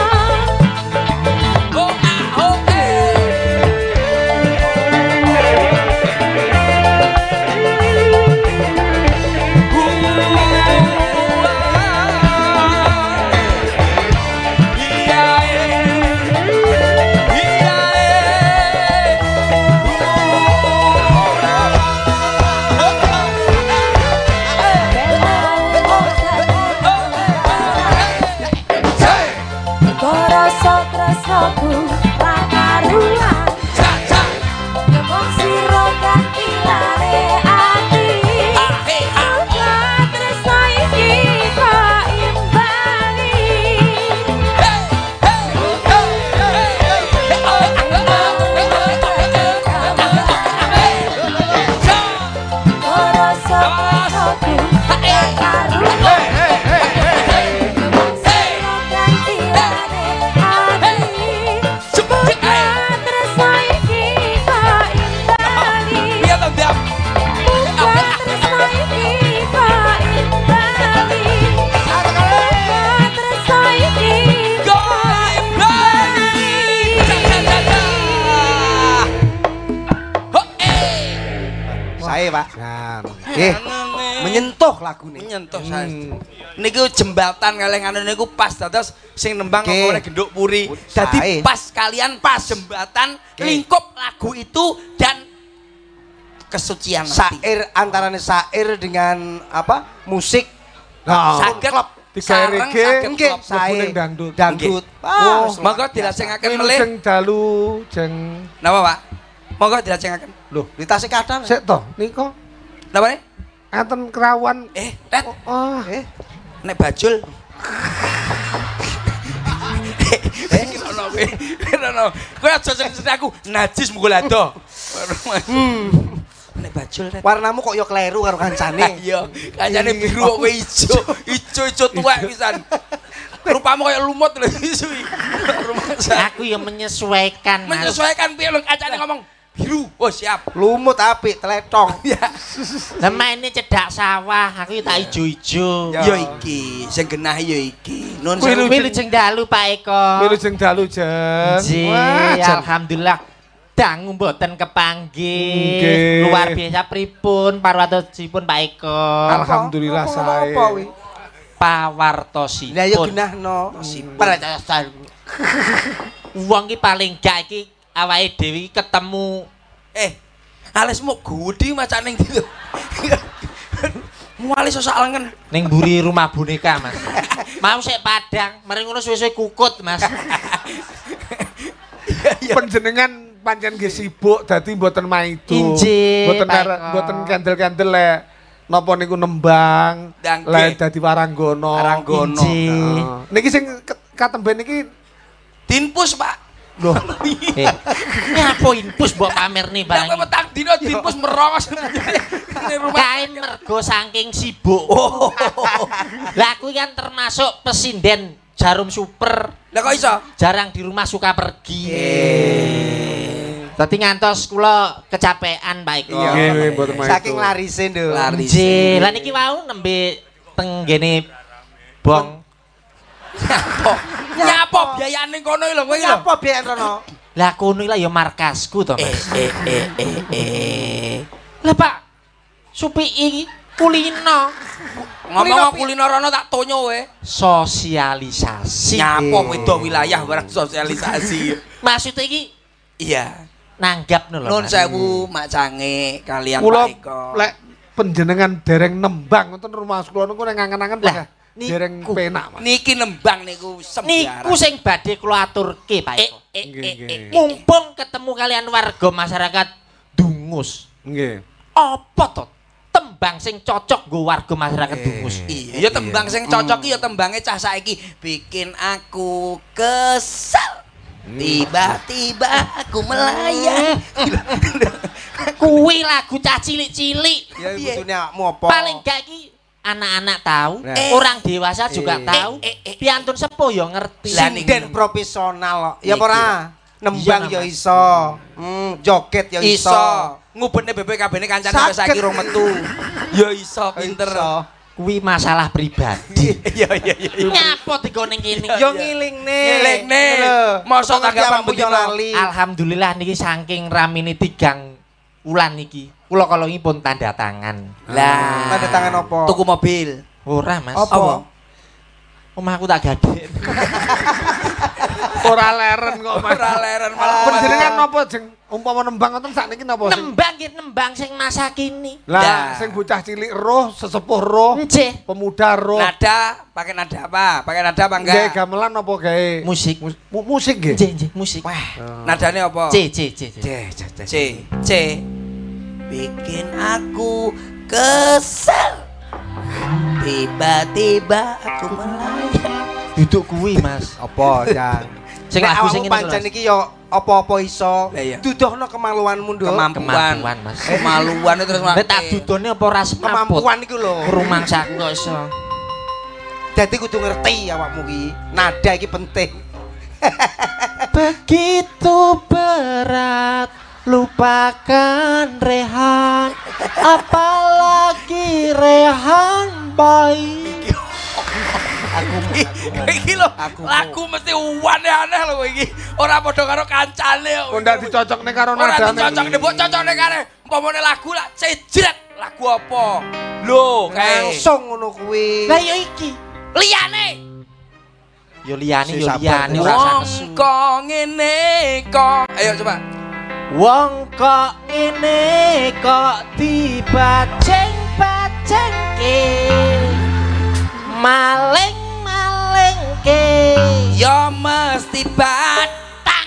Rasa tresnoku ra karuan, wong sira ganti lare ati. Maka tresno iki kok imbangi. Rasa tresnoku ra karuan, wong sira ganti lare ati. Maka tresno iki kok imbangi. Maka tresno iki kok imbangi. Maka tresno iki kok imbangi. Sae, Pak. Jan. Nggih. Menyentuh lagune. Menyentuh sae. Niku jembatan kalih anu niku pas dados sing nembang Oke. oleh Genduk Puri. Sae. Dadi pas kalian pas jembatan Oke. lingkup lagu itu dan kesucian hati. Sair antarane sair dengan apa? Musik. Nah, Saged digawe sareng reggae, saged Nggih, klop. sae. mlebu ning dangdut. Dangdut. Oh, Monggo dilajengaken Ini melih. sing dalu jeng Napa, Pak? Monggo dilajengaken. lho, Ditase kadang. sik to nika Napa nih? enten kerawan. Eh, Tet, Oh, Eh, nek bajul. Eh, ngono kowe. Ngono. Kowe aja sering aku najis mukul ado. Hmm. Nek bajul Tet. warnamu kok yo kleru karo kancane. Iya, kancane biru kok kowe ijo. Ijo-ijo tuwek pisan. Rupamu kayak lumut lho isu. Aku yang menyesuaikan, Mas. Menyesuaikan piye lho kancane ngomong biru. Oh, siap. Lumut apik, tletong. Lemah ini cedak sawah, aku tak ijo-ijo. Ya iki, sing genah ya iki. Nun Kuwi sewu. Wilujeng dalu Pak Eko. wilujeng dalu jen. Nggih, Wah, jen. alhamdulillah. Dangu mboten kepanggih. Nggih. Luar biasa pripun parwatosipun Pak Eko. Alhamdulillah Apa- sae. apa kuwi? Pawartosipun. Lah yo genahno. Parwatosan. Wong ki paling gak iki awake dhewe iki ketemu Eh, alismu gudi macane ndi lho. Mualis sak lengen. ning mburi rumah boneka, Mas. Mau sik padang, mari ngono suwe-suwe kukut, Mas. Panjenengan pancen nggih sibuk dadi mboten maido. Injih, Mboten Pak are- Eko. mboten kendel-kendel lek napa niku nembang, Dangke. lek dadi waranggono. Waranggono. Injih. Heeh. Niki sing ke- katemben iki Dinpus, Pak. lho, Eh, nyapa infus mbok pamerni Lah barang. petang dino dinpus merongos. Ini rumah. Kain mergo saking sibuk. Lah kuwi kan termasuk pesinden Jarum Super. Lah kok iso? Jarang di rumah suka pergi. Dadi ngantos kula kecapean Pak Eko. Iya. nggih mboten maido. Saking larise nduk. Laris. Nggih, lah niki wau nembe teng gene bong. Nyapo. Nyapo biayane kono lho kowe lho. Apa biyen rono? Lah kono lah ya markasku to, Eh Mas. eh eh eh eh. Lah Pak, supi iki kulino Ngomong kulino rono tak tonyo we. sosialisasi. Nyapo wedo wilayah barang sosialisasi. Maksudnya iki Iya. nanggap lho. Nun Mas. sewu Mak Cange kalian Kula Pak Eko. lek panjenengan dereng nembang wonten rumah kula niku ning angen-angen Lah, Pak. niku. Dereng penak, Mas. Niki nembang niku sembiaran. Niku sing badhe kula aturke, Pak Eh Eko. eh Nggih, eh nggih. eh. Mumpung ketemu kalian warga masyarakat Dungus. Nggih. Apa to tembang sing cocok nggo warga masyarakat Dungus? Iya, ya tembang sing cocok iki ya tembange cah saiki bikin aku kesal. Tiba-tiba aku melayang. Kuwi lagu cah cilik-cilik. Ya Piye? kudune awakmu apa? Paling gak iki anak-anak tahu, Nah. eh, orang dewasa juga Eh. tahu, Eh, eh, eh. piantun sepuh ya ngerti. Lah, Sinden ning- profesional kok. Ya Niki. ora. Nembang Iya, ya Mas. iso. Hmm, joget ya iso. Iso. Ngubetne B P K B-ne kancane sampe Saged. saiki rong metu. Ya iso pinter. Iso. Kuwi masalah pribadi. Iya iya iya. Nyapa digo ning kene? Yo ngilingne. Ngilingne. Lho. Mosok Kok ngerti tanggapan awakmu yo bendina? lali. Alhamdulillah niki saking ramine tigang wulan niki. Kula kalongipun tanda tangan. Lah, Tanda tangan apa? tuku mobil. Ora, Mas. Apa? Omahku tak gaden. Ora leren kok, Mas. Ora leren malah. Panjenengan napa jeng umpama nembang ngoten sakniki napa sing Nembang nggih nembang sing masa kini. Lah, Lah. sing bocah cilik roh, sesepuh roh, Nggih. pemuda roh. Nada, pakai nada apa? Pakai nada apa Gawe enggak? gamelan apa gawe Musik. mus- mu- musik nggih? Nggih, nggih, musik. Nadane apa? C C C. C. C. C. Bikin aku kesel. Tiba-tiba aku melayang. Duduk kuwi, Mas. Apa, Jan? Sing Nek lagu sing awakmu ngene pancen lho, Mas. iki yo apa-apa iso. Lah iya. Duduhno kemaluanmu, Nduk. Kemampuan. Kemampuan, Mas. Kemaluan itu terus Nek tak dudone apa ora semaput. Kemampuan iku lho. Rumangsaku kok iso. Dadi kudu ngerti awakmu iki. Nada iki penting. Begitu berat lupakan Rehan, apalagi Rehan baik. Aku iki lho, Aku lagu mesti aneh-aneh lho kowe iki. Ora padha karo kancane kok. Kok ndak dicocokne karo Ora nadane. dicocokne, mbok cocokne kare pomone lagu lak cejret lagu apa? Lho, kae. Langsung ngono kuwi. Lah ya iki. Liyane. Yo liyane Si yo sabar. liyane ora usah Wong nesu. kok ngene kok. Ayo coba. Wong kok ngene kok dibajeng-bajengke. Maling-malingke. Ya mesti batang.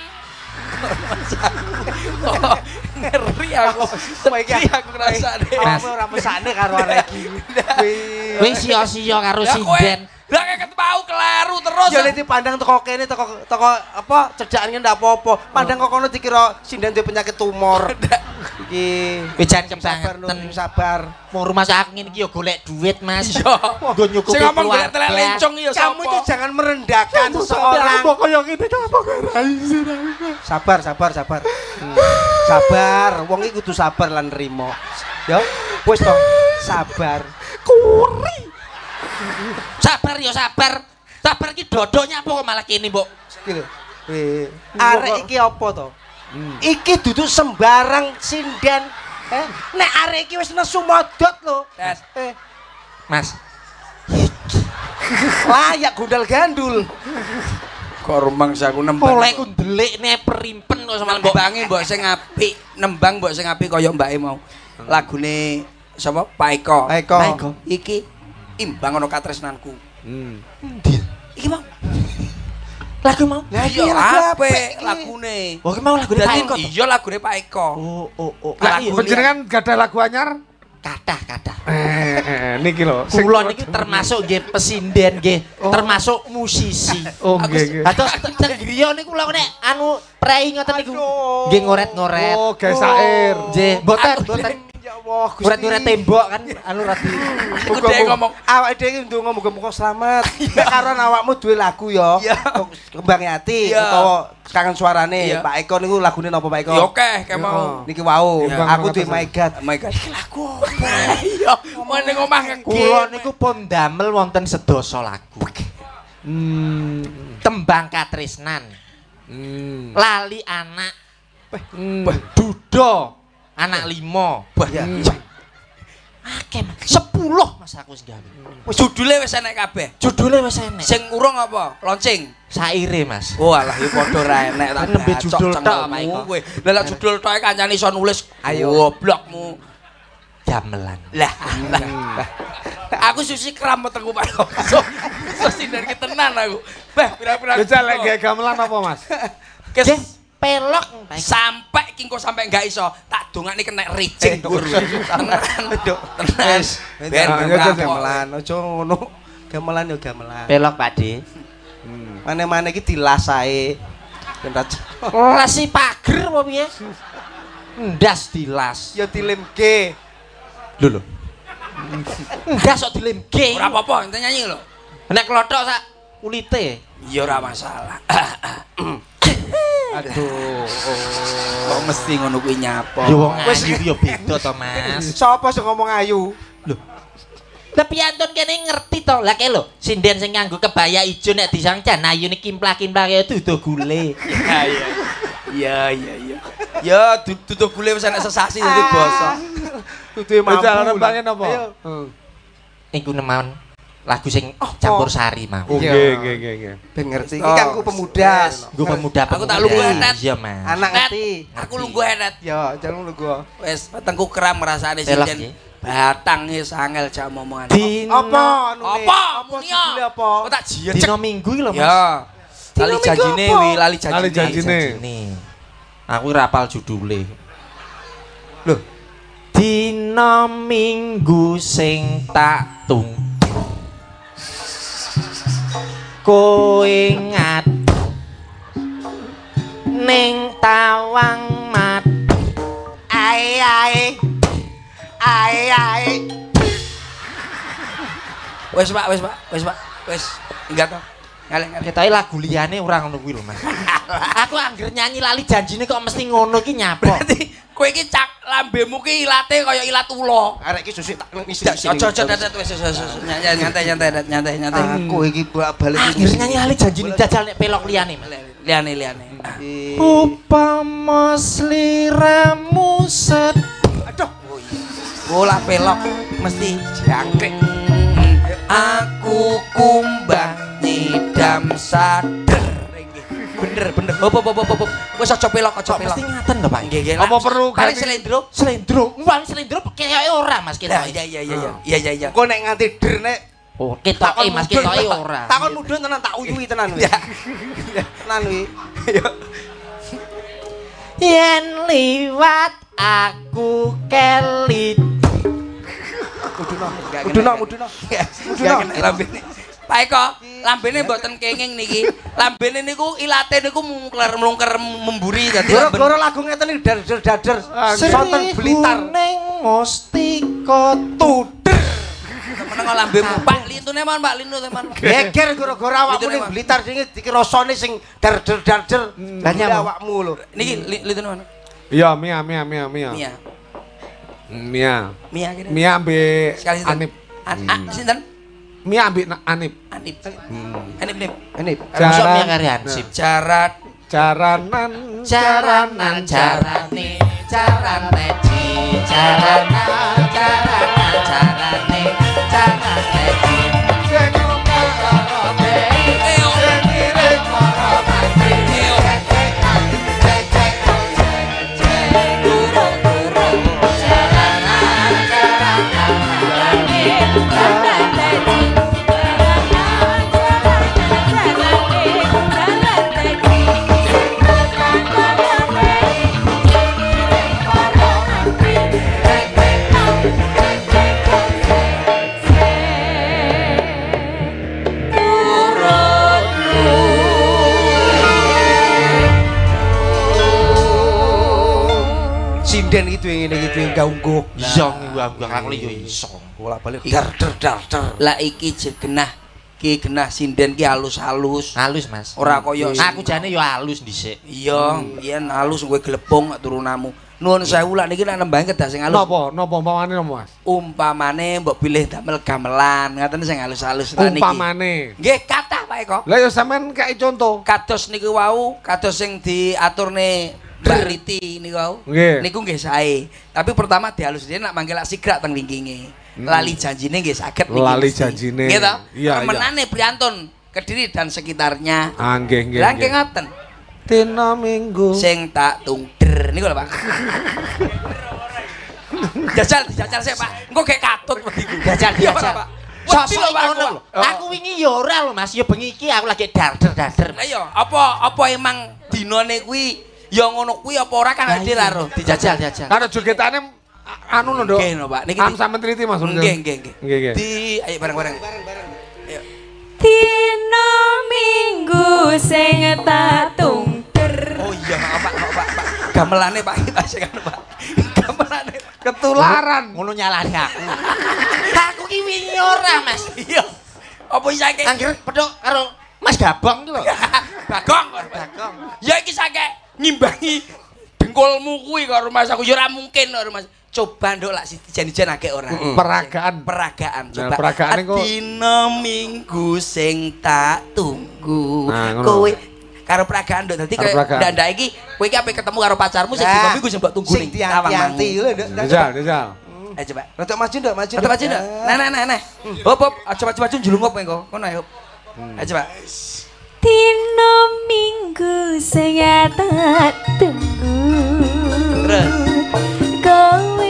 Oh, ngeri aku. Ngeri aku ngrasane. Kamu ora mesane karo arek iki. Wis sia-sia karo Lah kowe, sinden. lah kayak ketemu keleru terus. Ya nek dipandang teko kene teko teko apa cedakane ndak apa-apa. Pandang kok kono dikira sinden duwe penyakit tumor. Iki Wis jan sabar nu kebangetan. sabar. Mau rumah sakit ngene iki yo golek duit, Mas. Yo. Nggo nyukupi Sing ngomong golek keluarga. telek lencong ya sapa? Kamu itu jangan merendahkan seseorang. kaya ngene apa Sabar, sabar, sabar. Hmm. Sabar, wong iki kudu sabar lan nrimo. Ya, wis to, sabar. Kuri. Sabar yo sabar. Sabar iki dodoknya apa kok malah kene, Mbok? Iki lho. Eh, arek iki apa to? Iki duduk sembarang sinden. Eh, nek arek iki wis nesu modot lho. Des. Eh, Mas. layak gundal gandul. Kok rumangsa aku nembang. Oleh ku ndelik ne perimpen kok sama Mbok. Nembange mbok sing apik, nembang mbok sing apik kaya mbake mau. Lagune sapa? Pak Eko. Eko. Pak Eko. Iki imbang ana katresnanku. Hmm. Iki mau. Lagu mau. Lah iki Iya lagu apik apik iki. lagune. Oh, iki mau lagu Pak Dadi Eko. iya lagune Pak Eko. Oh, oh, oh. Lah, Lah, iya. panjenengan gadah lagu anyar? Kadah, kadah. Eh, eh, niki lho. sing- Kula niki termasuk nggih pesinden nggih, termasuk musisi. Oh, Aku nggih, nggih. Atus teng griya niku lho nek anu prei ngoten niku. Aduh. Nggih ngoret-ngoret. Oh, gawe sair. Nggih, mboten, mboten. Ya Allah, Gusti. Ngoret-ngoret tembok kan anu radi. Aku dhewe ngomong Awak dhewe iki ndonga muga-muga selamat. Nek karo awakmu duwe lagu ya. Iya. Kembang ati Iya. utawa kangen suarane. Iya. Pak Eko niku lagune napa Pak Eko? ya oke kayak mau. Niki wau. Iya. Aku duwe My God. Oh my god. Iki lagu apa? Iya, mene ngomah Kula niku pun damel wonten sedasa lagu. Hmm. Tembang katresnan, Hmm. lali anak, Hmm. duda, anak lima. Iya. Akeh, Mas. sepuluh Mas aku sing gawe. Wis judule wis enek kabeh. Judule wis enek. Sing urung apa? Launching. Saire, Mas. Oh alah ya padha ra enek tak Nembe bacok judul tok, cengkelmu Pak Iko. kowe. Lah lek judul tok kancane iso nulis Ayo. goblokmu. Gamelan. Lah. lah. Aku susi kram metengku Pak Iko. So, so sinden ki tenan aku. Bah, pira-pira. Ya lek gawe gamelan apa, Mas? Kes Nggih, pelok. Pak Iko. sampai kingko sampai enggak iso tak dongakne kena ricing tuh. Tenan. Tenan. Ben Ben ben gamelan, aja ngono. Gamelan yo gamelan. Pelok, Pak De. Mane-mane iki dilas ae. Ben ra Lasi pager apa piye? Ndas dilas. ya dilimke. Lho lho. Ndas kok dilemke. Ora apa-apa, ente nyanyi lho. Nek klothok sak kulite. Ya ora masalah. Aduh. Kok mesti ngono kuwi nyapa. Yo wong ayu yo beda to, Mas. Sopo sing ngomong ayu? Tapi Anton kene ngerti to. Lah ke lho, sinden sing nganggo kebaya ijo nek disangcan ayune kimplak-kimplak ya dudu gule. Iya iya. Iya iya iya. Ya duduh gule wis enek sesasi dadi basa. Dudu mampu. Jalan rembangnya napa? Ayo. Hmm. Niku nemawon lagu sing campur sari mau. Oh, Iya. nggih, nggih, nggih, nggih. Ben ngerti. Iki kan ku pemuda. Nggo pemuda. Aku tak lugu enet. Iya, Mas. Anak Net, ngerti. aku lungguh enet. Ya, jangan lu gua. Wis wetengku kram ngrasane Telok, sinden. nggih. Batang wis angel jak omongan. Dino Apa anu? Apa? Apa Muni judule ya? apa? Kok tak jiecek. dino minggu iki lho, Mas. Ya. Lali Dino janjine minggu wi, apa? lali janjine. Lali janjine. Janjine. Aku ora apal judule. Loh, Dina minggu sing tak tung kowe ngat ning tawang mat ae ae. Ae ae. Wis Pak, wis Pak, wis Pak. Wis. Enggak to. Ngalih-ngalih. ketoke lagu liyane ora ngono kuwi lho, Mas. Aku angger nyanyi lali janjine kok mesti ngono iki nyapa. Berarti kowe iki cak lambemu ki ilate kaya ilat ula. Arek iki susik tak ngisi di Aja aja dadat wis wis wis. Nyantai nyantai nyantai nyantai nyantai. Aku iki balik Angger nyanyi lali janjine jajal nek pelok liyane, Mas. Liane liane. Upama sliramu set Aduh. Bola pelok mesti jangkrik. Aku kumbang nyidam sadar. Bener bener. Hop hop hop hop. Wis aja pelok aja pelok. Mesti ngaten lho Pak. Nggih nggih. Apa perlu kali ganti- selendro? Selendro, wong selendro ketoke ora Mas Iya ketoke. iya iya iya. Iya iya iya. Kok nek nganti der nek Oh, ketoke Mas ketoke ora. takon mudhun tenan tak uyuhi tenan kuwi. Tenan kuwi. Yen liwat aku kelit. Mudhun. Enggak Mudhun, kena. mudhun. Enggak kena lambene. Pak Eko, lambene mboten kenging niki. Lambene niku ilate niku mungkler mlungker memburi dadi lamben. Loro lagu ngeten iki dader-dader. Sonten Blitar. Ning mustika tuder. Meneng lambemu Pak lintune mon Pak lintune mon. Geger gara-gara awakmu ning Blitar sing dikirosone sing dader-dader. Lah nyamuk. awakmu lho. Niki lintune mon. Iya, Mia, Mia, Mia, Mia. Mia. Mia. Mia kene. Mia ambek Sekali sinten? Anip. An- ah, sinten? Mia ambek na- Anip. Anip. Anip nip. Ini Masuk Jaran- mia kari Hansip. Jarat Jaranan, Jaranan jarane, jarane ji, jaranan jaranan jarane, jarane ji. sinden gitu yang ini gitu yang gaunggo. Iya nggak aku yo iso. Bolak-balik dar dar dar dar. lah iki jenah ki genah sinden ki halus-halus. Halus Mas. Ora kaya Aku jane yo halus dhisik. iya, yen halus kowe glepung turunamu. Nuwun sewu lak niki nek nembang kedah sing halus. Napa? Napa umpamane napa, Mas? Umpamane mbok pilih damel gamelan, ngaten sing halus-halus ta niki. Umpamane. Nggih kathah Pak Eko. Lah ya sampean kei contoh. Kados niku wau, kados sing diaturne Mbak Riti niku wau. Nggih. Niku nggih sae. Tapi pertama dihalus dhewe nak mangke lak sigrak teng wingkinge. Lali janjine nggih saged niki. Lali mesti. janjine. Nggih to? Iya, iya. Remenane Priantun Kediri dan sekitarnya. Ah, nggih, nggih. Lah nggih. nggih ngoten. Dina Minggu. Sing tak tungder niku lho Pak. Jajal dijajal sik Pak. Engko gek katut wedi ku. Jajal Iya, jajal. Pak. Sosok Wedi lho, Pak, ngono aku. lho. Aku wingi yo ora lho Mas, yo bengi iki aku lagi dader-dader. Lah iya, apa apa emang dinane kuwi ya ngono kuwi apa ora kan Lah dhewe iya. lho Dijajal jajal. Karo jogetane a- anu lho, Nduk. Nggih no Pak. Niki Anu di- sampean teliti Mas. Nggih nggih nggih. Nggih, nggih. Di ayo bareng-bareng. Dina Minggu sing tak tungder. Oh iya, Pak, Pak, Pak, Pak. Pak. Gamelane Pak, Pak sing anu Pak. Gamelane. Ketularan. Ngono nyalani aku. Aku ki wingi ora Mas. Iya. Apa iki saking Angger pedhok karo Mas Gabong iki lho. Bagong. Bagong. Ya iki saking ngimbangi dengkulmu kuwi karo Mas aku ya ora mungkin karo Mas. Coba nduk lak sijen-ijen akeh ora. Peragaan. Peragaan Nah, coba. peragaane kok- Dina Minggu sing tak tunggu. Nah, ngono. Kowe karo peragaan nduk dadi Karo kowe peragaan. ndak-ndak iki kowe iki ape ketemu karo pacarmu sing dina Minggu sing mbok tunggu Sing ning tawang dianti-anti mangu. lho, Nduk. Jajal, jajal. Ayo coba. Rodok maju Nduk, maju. Coba aja ndak. Nah nah nah nah. Hop hop, aja maju-maju njlungup kowe engko. Kono ayo. Ayo coba. Dina Minggu sing tak tunggu. Terus. Kowe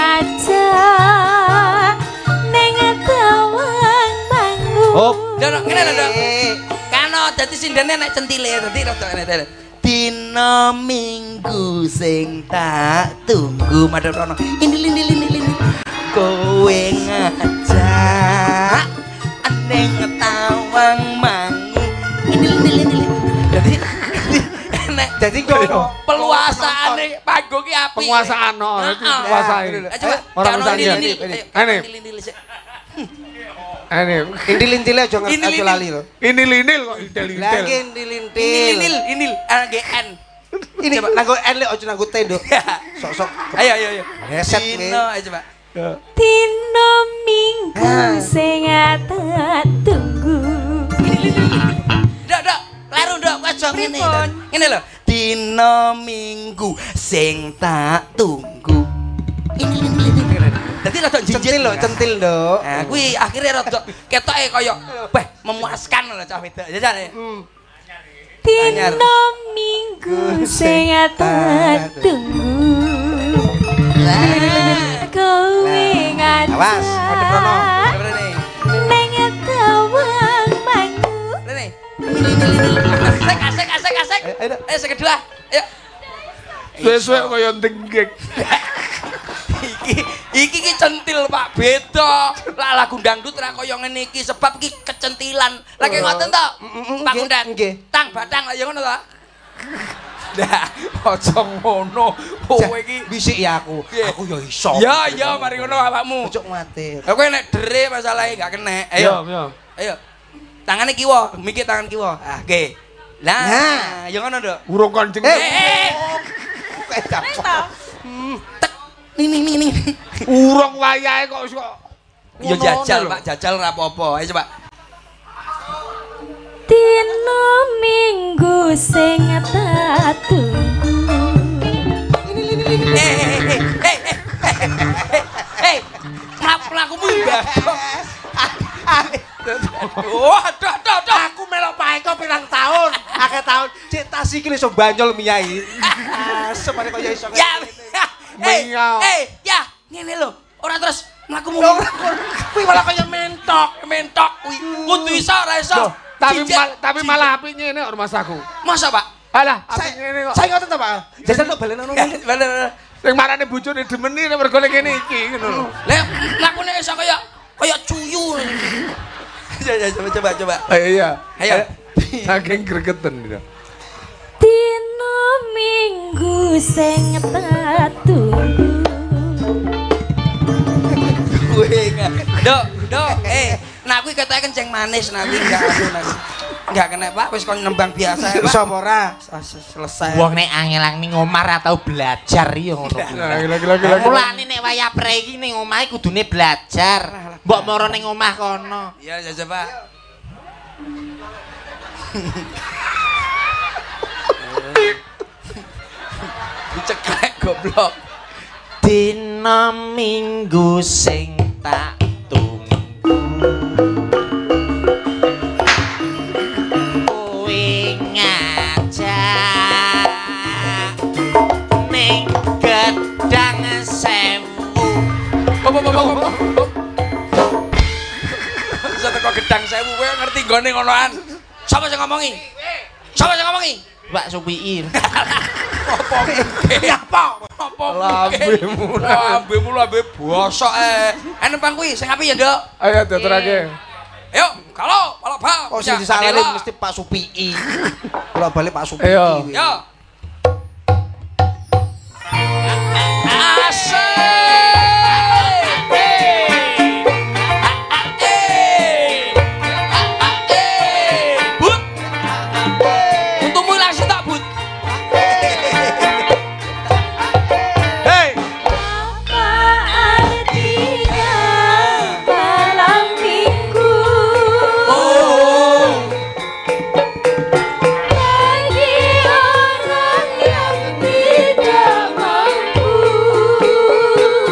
ngajak ning tawang mangu. Hop. Nduk, nduk, ngene lho, Nduk. Kano dadi sindene nek centile dadi rada ngene. Dina Minggu sing tak tunggu madhep rono. Indil indil indil indil. Kowe ngajak ning tawang mangu. Indil indil indil. Dadi enek Jadi kok peluasaane panggung ki apik. Penguasaan no, Heeh. itu penguasaan. Ayo coba. Orang Kano misalnya. indil indil. Ini. Ayo, indil indil sik. Ini. intil-intile aja Ini, aja ini. lali lho. Ini linil kok intel-intel. Lagi Indil intil-intil. indil indil. A G N. Ini nanggo N lek aja nanggo T, Nduk. Sok-sok. Ayo ayo ayo. Reset kowe. Dino ayo coba. Dina Minggu sing tak tunggu. Dok, dok, kleru dok, aja ngene. Pripun? Ngene lho. Dina Minggu sing tak tunggu. Ini ini ini. Dadi rada njinjit Centil lho, centil lho. Nah, kuwi akhirnya rada ketoke kaya beh memuaskan lho cah wedok. Ya jane. Dino minggu sing tak tunggu. Kowe ngajak. Awas, ada Prono. Rene. Neng tawang mangu. Rene. Asik asik asik asik. Ayo sing kedua. Ayo. Suwe-suwe kaya denggek. Iki iki ki centil Pak, beda. Lah lagu dangdut ra kaya ngene iki sebab iki kecentilan. Lah kaya ngoten to. Pak Kundan. Tang batang lah ya ngono to. Nah, aja ngono. Kowe iki bisik ya aku. Aku ya iso. Ya ya mari ngono awakmu. Cuk matir. Lah kowe nek dere masalahe gak kena. Ayo. Yo, yo. Ayo. Tangane kiwa, mikir tangan kiwa. Ah, nggih. Lah, ya ngono, Nduk. Urung kancing. Eh. Ning ning ning ning. Urung wayahe kok wis kok. Ya jajal, Pak, jajal ora apa-apa. Ayo coba. Dino minggu sing tak tunggu. Eh, eh, eh, eh, eh, mlaku-mlakumu mbak. Wah, dah, dah, dah. Aku melok paeko pirang tahun, akeh tahun. Cek tas iki iso banyol miyai. Asem arek kaya iso. Ya. Eh, Miyau. eh, ya, ngene lho. Ora terus mlakumu. Kuwi malah kaya mentok. Mentok kuwi. Kudu iso ora iso. Loh, tapi Cicik. mal, tapi malah api ngene kok rumah saku. Masa, Pak? Alah, api Saya ngene kok. saya ngoten to, Pak. Jajal tok balen ngono. Bener. Sing marane bojone demeni nek mergo ngene iki ngono lho. Lah, lakune iso kaya kaya cuyu. Ya, ya, coba coba coba. Ayo iya. Ayo. Saking gregeten gitu. Dino minggu sing tak tunggu. Gue enggak. Dok, dok, eh, nak kuwi katanya kenceng manis nak kuwi enggak anu nak. Enggak kena Pak, wis kon nembang biasa ya, Pak. Iso apa ora? Selesai. Wong nek angelang ning omah ra tau belajar ya ngono kuwi. Nah, gila-gila gila. Mulane nek wayah pre iki ning omahe kudune belajar. Mbok moro ning omah kono. Iya, ya coba. Diceklek goblok. Dina minggu sing tak tunggu. Kowe ngajak ning gedang sewu. Pop pop pop pop. Bisa teko gedang sewu kowe ngerti gone ngonoan. Sapa sing ngomongi? Sapa sing ngomongi? Pak Supiin. Apa? Apa? Apa? Lambemu. Lambemu lambe bosok eh. Eh nempang kuwi sing apik ya, Nduk. Ayo diterake. Ayo, kalau kalau Pak. Kok sing disalahne mesti Pak Supii. Kula balik Pak Supii. Ayo. Yo. Asik. But. Untukmu langsung tak but. Hei. Apa artinya malam minggu? Bagi orang yang tidak mampu.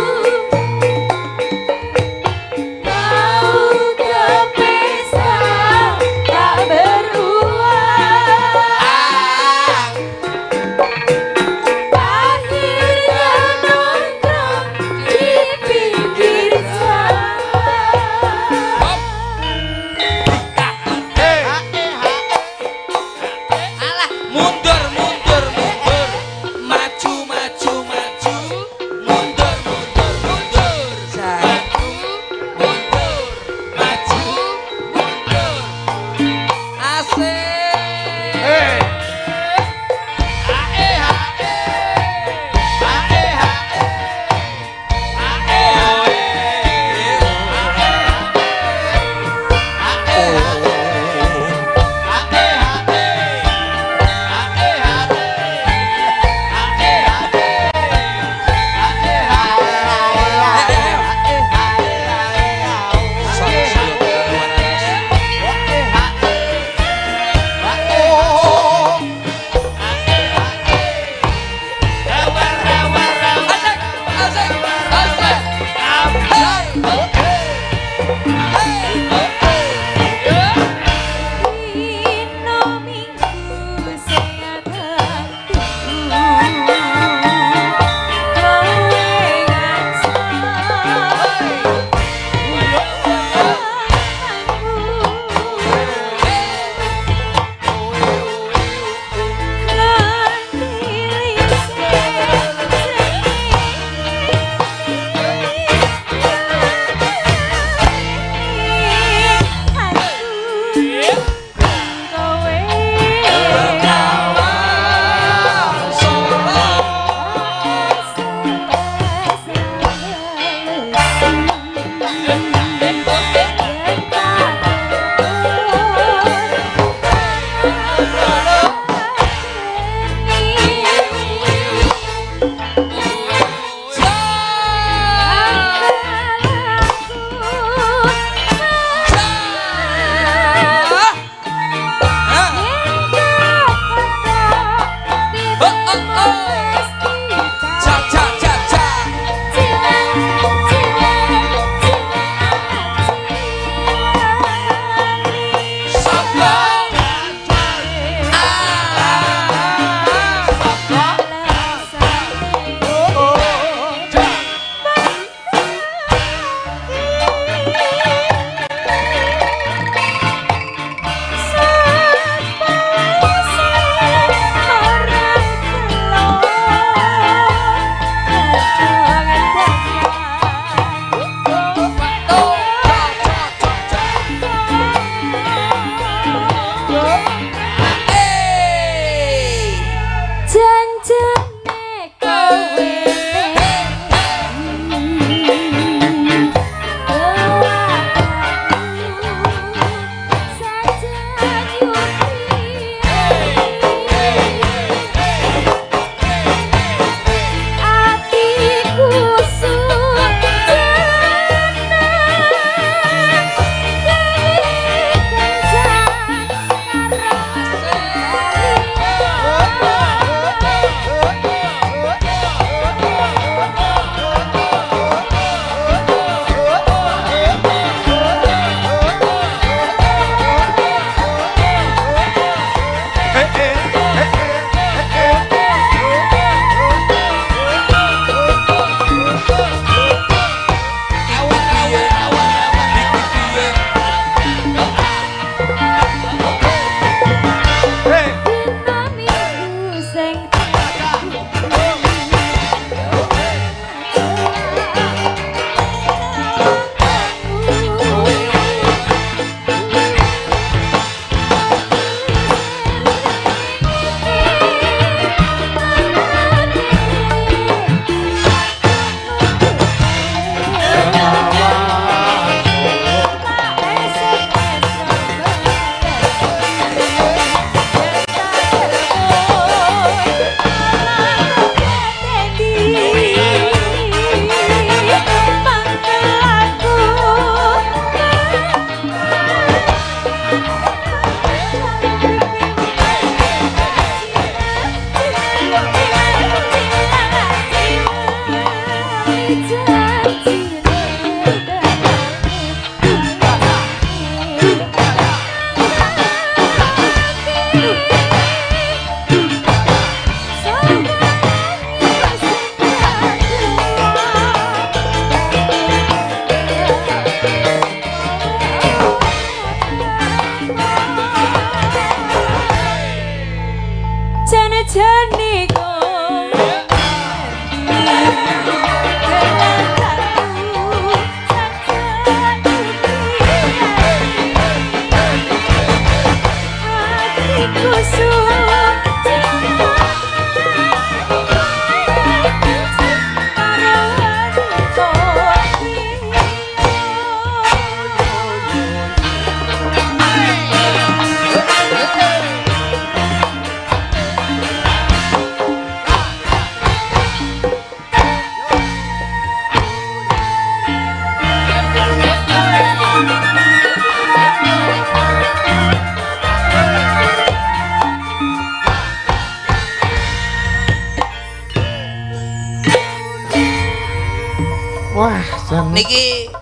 Niki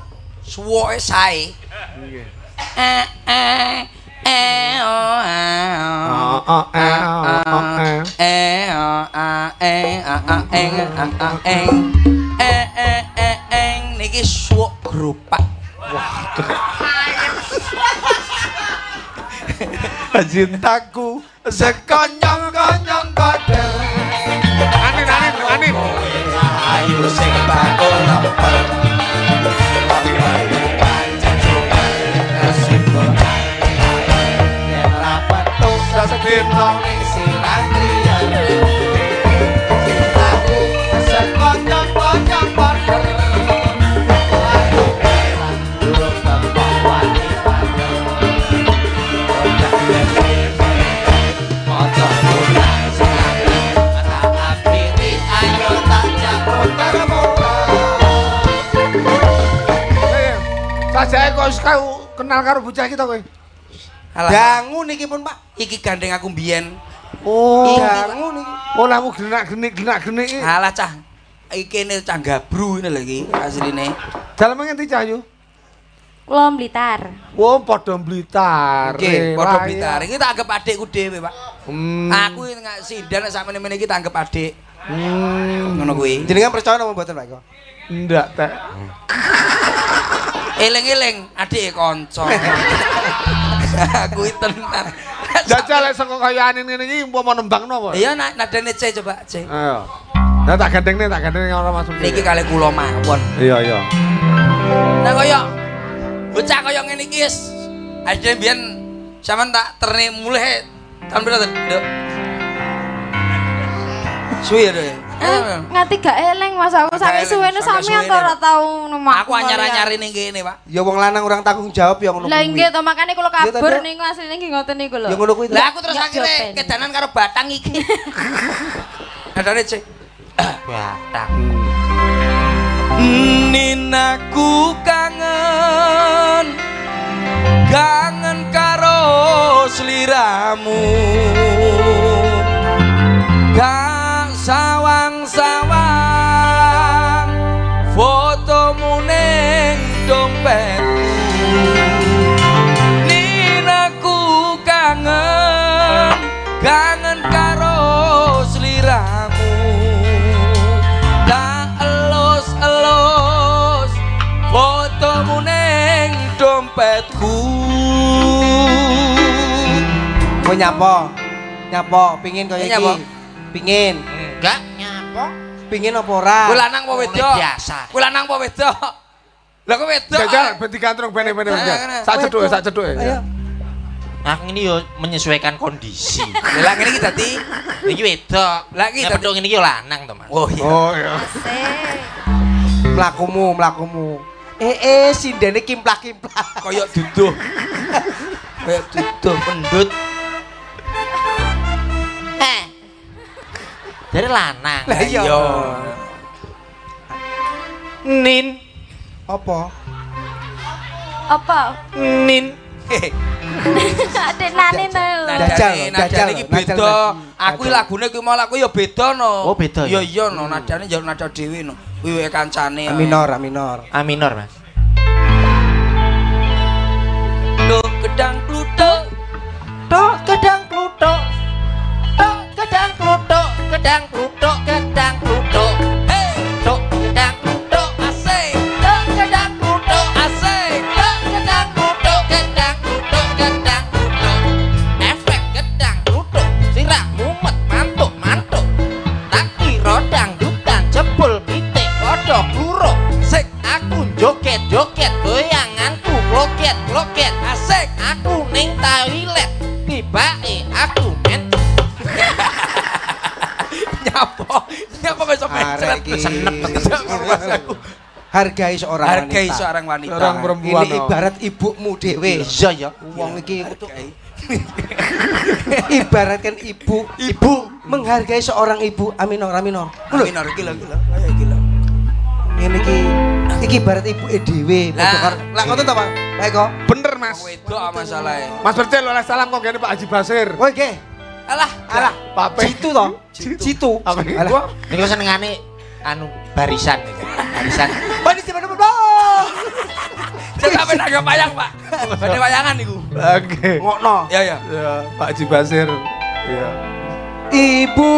suwoke sae. Nggih. Eh eh eh oh Oh oh eh oh eh. eh oh ah eh ah ah eng ah ah eng eh eh eh eng niki suwok grupak. Cintaku sekonyong-konyong kodel. Anin anin anin. Ayu sing bakul lemper. Sedino ning sirah kriyan. Cintaku sekonyong-konyong kodel. Aku peran durung teko wani padel. Moco pulang sekali. Tak akhiri ayo tak jauh termuka. Sajae kok wis kenal karo bocah kita kowe. Dangu niki pun, Pak. Iki gandeng aku mbiyen. Oh, Dangu niki. oh lamu genak-genik genak-genik iki. Alah cah. Iki ne cah gabru ini lho iki asline. Dalem ngendi Cahyu? Kula Blitar. Oh, padha Blitar. Nggih, padha Blitar. Iki tak anggap adikku dhewe, Pak. Hmm. Aku nggak sindan sak meneh-meneh iki tak anggap adik. Hmm. Ngono kuwi. Jenengan percaya napa mboten, Pak? Ndak, Teh. Eling-eling adike kanca. Kuwi tenan. Jajal lek saka kaya anin ngene iki umpama nembangno apa? Iya nak nadane C coba C. Ayo. Nah tak gandengne, tak gandengne ora masuk. Niki kalih kula mawon. Iya, iya. Nah kaya bocah kaya ngene iki wis ajene biyen sampean tak terni mulih tahun pira to, Nduk? Suwi ya, Nduk. Eh, ngati gak eleng Mas aku Gak saking eleng, suwene saking sampean suwene, to ora Pak. tau nemak. Aku anyar-anyari ning kene, Pak. Ya wong lanang orang tanggung jawab ya ngono. Lah nggih to makane kula Iya, kabur Tante. niku asline nggih ngoten niku lho. Ya ngono kuwi. Lah aku terus Ya, akhirnya jawaban. kedanan karo batang iki. Nadane C. Batang. Ninaku kangen kangen karo sliramu kang sawang-sawang fotomu ning dompetku Ninaku kangen kangen karo sliramu tak elus-elus fotomu ning dompetku. Kowe nyapa? Nyapa pingin kaya Nyapa? iki? Pingin. Enggak nyapa. Pingin apa ora? Kowe lanang apa wedok? Biasa. Kowe lanang apa wedok? Lah kowe wedok. Jajal ben digantung bene-bene. Sak cedhuke, sak cedhuke. Ayo. Aku ini yo menyesuaikan kondisi. Lah ngene iki dadi Iki wedok. Lah iki Nek dadi pedhok ngene iki yo lanang to, Mas. oh iya. Oh iya. Asik. Mlakumu, mlakumu. Eh eh sindene kimplak-kimplak. Kayak duduh. Kayak duduh pendut. Eh. Dari lanang. Lah iya. Iya. Nin, Apa? Apa? nin. Adik nane to. Jajal, Nadane jajal, nadane iki jajal, beda. jajal. Aku lagune kuwi malah aku ya beda no. Oh, beda Iya ya? iya no, nadane njaluk nada dhewe no. Kuwi kancane. A minor, a minor. A minor, Mas. Tuk gedang kluthuk. Tok gedang kluthuk. Tok gedang kluthuk, gedang kluthuk, gedang kluthuk. Hey, Tok gedang kluthuk, asik. tok gedang kluthuk, Asik. tok gedang kluthuk, gedang kluthuk, gedang kluthuk. Efek gedang kluthuk, sirah mumet mantuk mantuk. Tak kira dangdutan jebul pitik padha kluruk. Sik. Aku joget-joget goyanganku kloket-kloket. Asik. Aku ning toilet tibake aku men Nyapa? Nyapa kok iso mencret? Arek iki. senep aku. Hargai seorang wanita. Hargai seorang wanita. Seorang perempuan. Ini ibarat ibumu dhewe. iya ya Wong iki Hargai. ibaratkan ibu, ibu menghargai seorang ibu. Aminor, aminor. Lho, Minor iki lho iki lho. Kaya iki lho. ngene iki iki ibarat ibu e dhewe. Lah, Padha karo lah ngoten to, Pak? Baik kok. Bener, Mas. Wedok masalahe. Mas Percil oleh salam kok ngene Pak Haji Basir. Kowe nggih. Alah, Alah, Pape. Jitu to? Jitu. Apa iki? Alah. Gua niku senengane anu barisan niku barisan Pani siapa nomor? Jaga wayang, Pak. Badhe wayangan niku. Oke. Ngokno. Ya ya. Ya, Pak Haji Basir. Ya. Ibu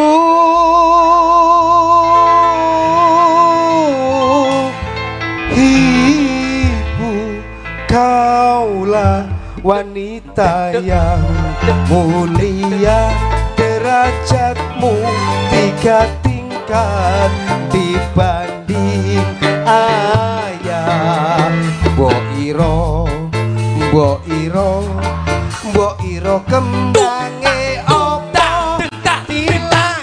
Ibu kaulah wanita yang mulia, derajatmu tiga tingkat dibanding ayah. Mbok iro, mbok iro, mbok iro kembange opo timbang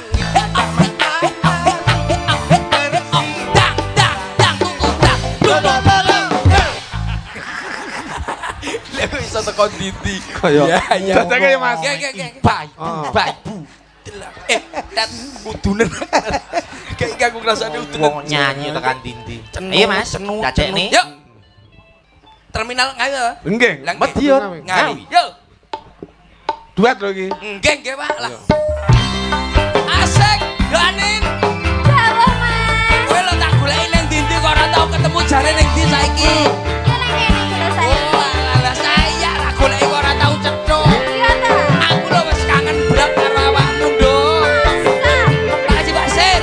Lha iso teko ndi-ndi. kaya Ya, Dadake ya, Mas. Gek gek gek. Bai, bai, bu. Eh, dat udunen. Kayak iki aku ngrasane udunen. Wong nyanyi tekan ndi-ndi. Iya Mas, dadekne. Yuk. Terminal ngayo. Nggih. Lah, Medion. Ngawi. Yuk. Duet lho iki. Nggih, nggih, Pak. Lah. Asik, yo Anin. Jawa Mas. Kowe lho tak goleki ning ndi-ndi kok ora tau ketemu jare ning ndi saiki. Kene kene kene saya. Oh, lah saya ra goleki kok ora tau cethuk. Iya ta? Aku lho wis kangen berat karo awakmu, Nduk. Masa? Pak Haji Basir.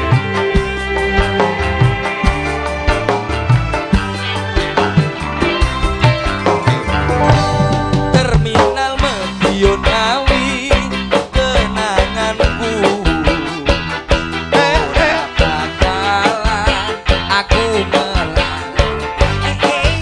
Terminal Medion Ngawi, kenanganku. Bakalan aku melalui.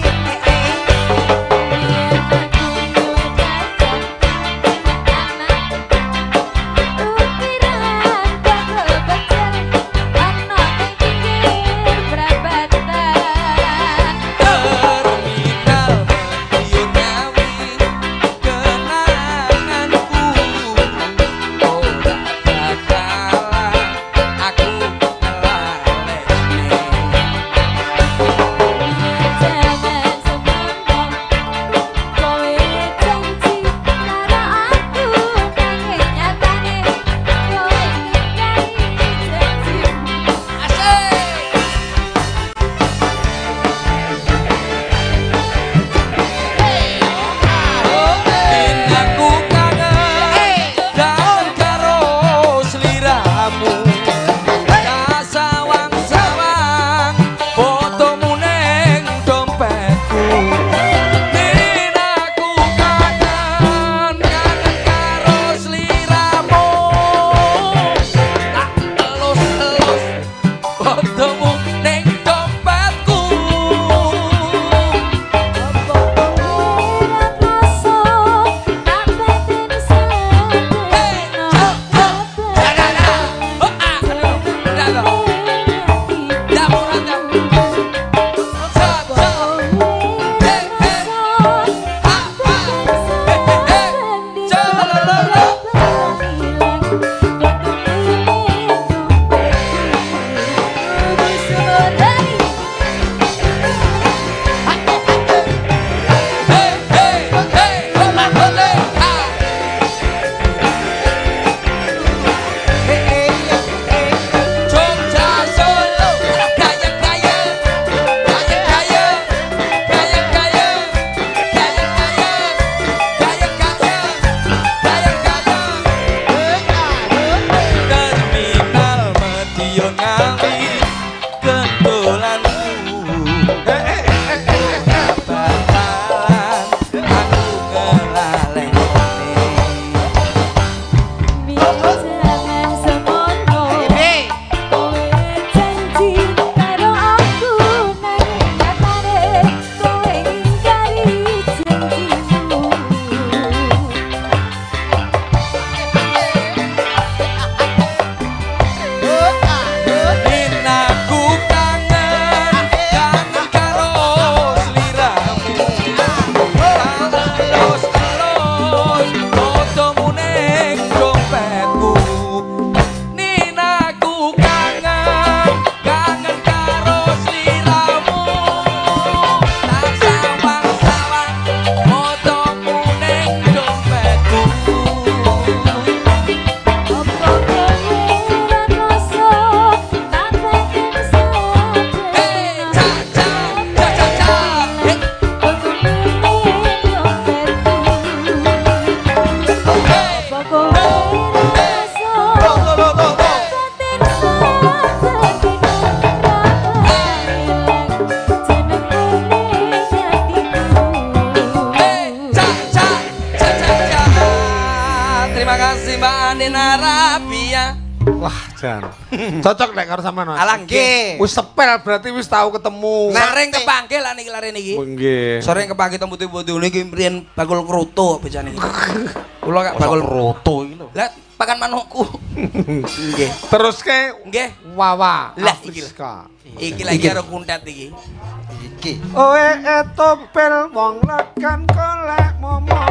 Saudi Arabia. Wah, jan. Cocok nek karo sampean, Mas. Alah nggih. Wis sepel berarti wis tau ketemu. Sering kepanggil lah niki lare niki. Nggih. Sering kepanggil tembu-tembu niki mriyen bakul kroto becane niki. Kula gak bakul kroto iki lho. Lah pakan manukku. Nggih. Terus ke nggih Wawa. Lah iki. Iki lagi karo kuntet iki. Iki. Oe etopel wong lekan kolek momong.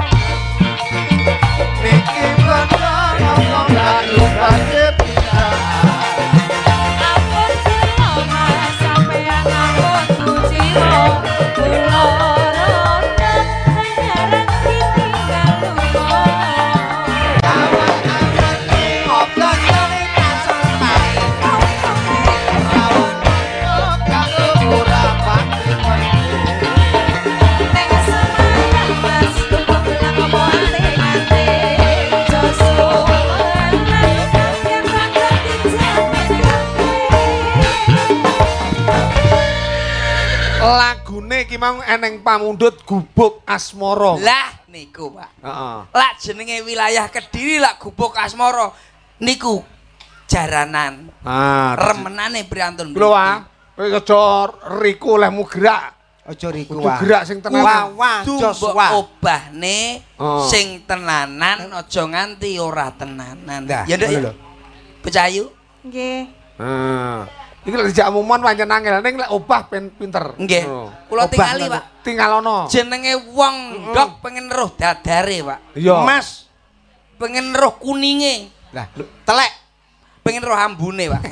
Niki bondo ngomong layu banget. Ampun jelema sampeyan ampun kuciwa. Kula rono ngarep ditinggal lunga. Lagune iki mau eneng pamundhut Gubuk Asmara. Lah niku, Pak. Heeh. Lak jenenge wilayah Kediri lak Gubuk Asmara niku jaranan. Ah, remenane priantun. lho ah, kowe aja riku olehmu gerak. Aja riku Kudu gerak sing tenan. Wah, jos wah. Obahne Oh. sing tenanan aja nganti ora tenanan. Nah, Ya Nduk. ngono Ya? lho. Pecayu? Nggih. Nah, iki lek dijak umuman pancen angel ning lek obah ben pinter. Nggih. Oh. Kula Obah tingali, ngono. Pak. Tingalono. Jenenge wong ndok pengen roh dadare, Pak. Iya. Mas. Pengen roh kuninge, Lah, telek. pengen roh ambune, Pak.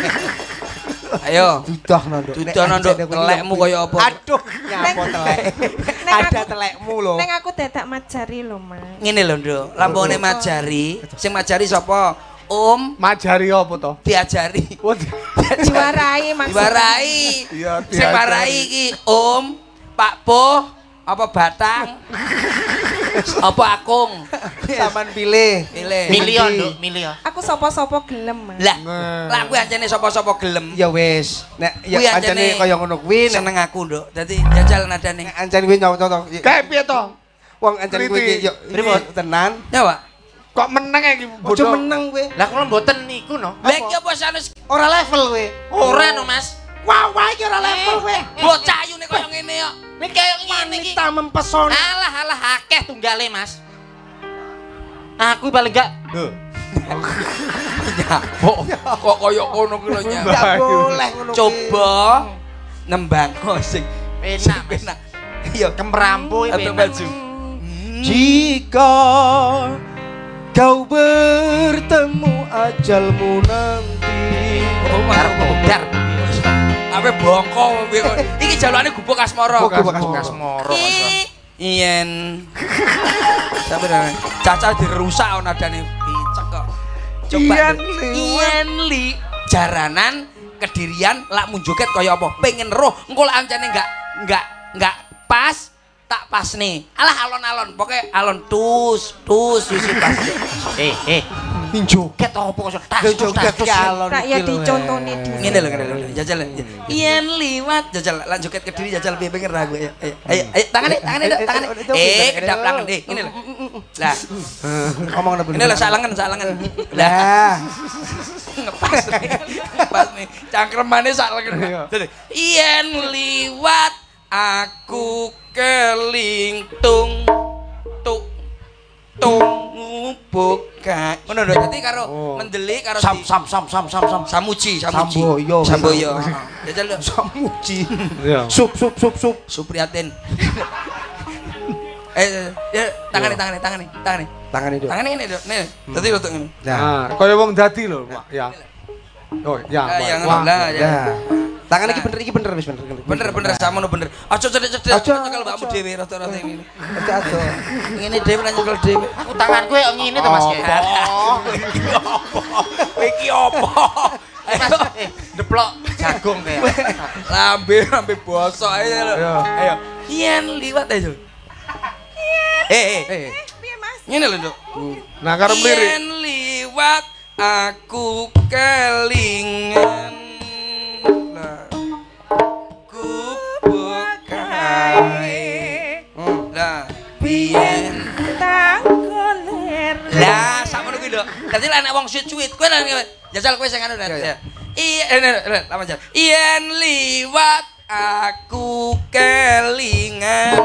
Ayo. Dudohno, Nduk. Dudohno, Nduk. Telekmu kaya apa? Aduh, nyapa telek. Ada telekmu lho. Neng aku dadak majari lho, Mas. Ngene lho, Nduk. Lambone majari, sing majari sapa? Om Majari apa to? diajari. Diwarai maksudnya. Diwarai. Iya, Sing warai iki Om, Pak Boh, apa Batang? Apa Akung? Saman pilih. Pilih. Milion, Nduk, milion. Aku sapa-sapa gelem, Mas. Lah, Nah. lah kuwi ancene sapa-sapa gelem. Ya wis. Nek ya Kuwi ancane ancene kaya ngono kuwi nek seneng aku, Nduk. Dadi jajal nadane. nek ancane kuwi nyoto. Kae piye to? Wong ancane kuwi iki yo Pripun? tenan. Ya, Pak. Kok meneng iki Aja bodoh. meneng kowe. Lah kula mboten niku no. Lah iki apa sanus Ora level kowe. Ora no, Mas. Wah, wah iki ora level kowe. bocah ayune kaya ngene kok. Niki kaya ngene iki. Wanita mempesona. Alah alah akeh tunggale, Mas. Aku paling gak Ya, kok kok kaya ngono kuwi lho, Nyak. Enggak boleh ngono. Coba nembang sing enak, Mas. enak. Iya, Kemrampu iki atau enak. baju. Jika kau bertemu ajalmu nanti. Oh, arep modar. Ape bongko piye kok. Iki jalukane Gubuk Asmara. Gubuk Asmara. Asmara. Yen sampe caca dirusak ana nadane dicek kok. Coba Yen Nduk. Yen li jaranan Kedirian lak munjoket kaya apa? Pengen roh engko lak ancene enggak enggak enggak pas tak pas nih. Alah alon-alon, pokoknya alon tus tus isi pas. Eh, eh. Joget apa kok tas Lho, tus joget tas tus. kalon. Tak ya dicontoni dulu. Ngene lho, ngene lho. Jajal. Yen liwat jajal lan joget Kediri jajal piye pengen ra gue. Ayo, ayo, ayo tangan nih, tangan nih, tangan nih. Eh, kedap tangan nih, ngene lho. Lah, Ngomong apa? ini lho sak lengan, sak lengan. Lah, Lah, ngepas nih. Ngepas nih. Cangkremane sak lengan. Yen liwat aku kelingtung tuk tung buka. Ngono lho, dadi karo mendelik karo sam di- sam sam sam sam sam Samuji, Samuji. Samboyo. Samboyo. Jajal lho. Samuji. Iya. Sup sup sup sup. Supriyatin. eh, ya, tangan nih, tangan nih, tangan nih, tangan nih. Tangan itu. Tangan ini, Dok. Nih, dadi lotok ngene. Nah, Nah, kaya wong dadi lho, Pak. Ya. Oh, ya. Ah, yang Wah. lah, ya. nah. Tangan iki bener iki bener wis bener. Bener, bener samono bener. Aja cedek-cedek, Aja, nyekel mbakmu aja. dhewe rata-rata ngene. Aja aja. Ngene dhewe lan nyekel dhewe. Aku tanganku kaya ngene to, Mas. Oh, iki apa? Iki apa? Ayo, Eh, deplok jagung kayak. lambe lambe bosok ayo lho. Ayo. Ayo. Yen liwat ayo. Eh, eh. Piye, Mas? Ngene lho, Nduk. Nah, karo mlirik. Yen liwat aku kelingan. Lah. Gubuk kae. Lah, biyen Tak goler. lah sakmono kuwi, Nduk. Dadi lek nek wong suit-suit kowe jajal kowe sing anu ya. Iya, lama jam. Yen liwat aku kelingan.